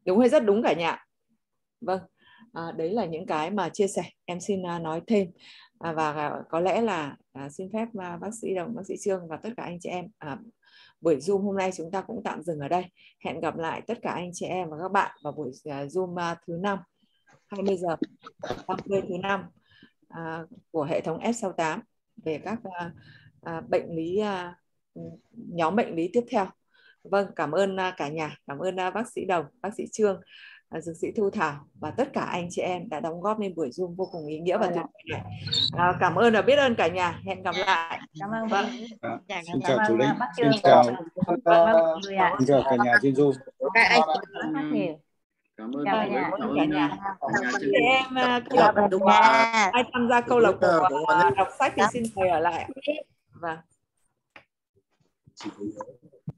Đúng hay rất đúng cả nhà? Vâng, đấy là những cái mà chia sẻ em xin nói thêm. Và có lẽ là xin phép bác sĩ Đồng, bác sĩ Trương và tất cả anh chị em, buổi Zoom hôm nay chúng ta cũng tạm dừng ở đây. Hẹn gặp lại tất cả anh chị em và các bạn vào buổi Zoom thứ 5, 20 giờ 30 thứ 5 của hệ thống F68 về các bệnh lý, nhóm bệnh lý tiếp theo. Vâng, cảm ơn cả nhà, cảm ơn bác sĩ Đồng, bác sĩ Trương, dược sĩ Thu Thảo và tất cả anh chị em đã đóng góp nên buổi Zoom vô cùng ý nghĩa và tuyệt vời này. Cảm ơn và biết ơn cả nhà. Hẹn gặp lại. Cảm ơn Vâng. Xin chào chủ Linh. bác Xin Trương. chào Xin cả nhà trên Zoom. rất nhiều. Cảm ơn Chào cả nhà. nhà. Chị em câu lạc bộ ai tham gia câu lạc bộ đọc sách thì xin mời ở lại. Vâng.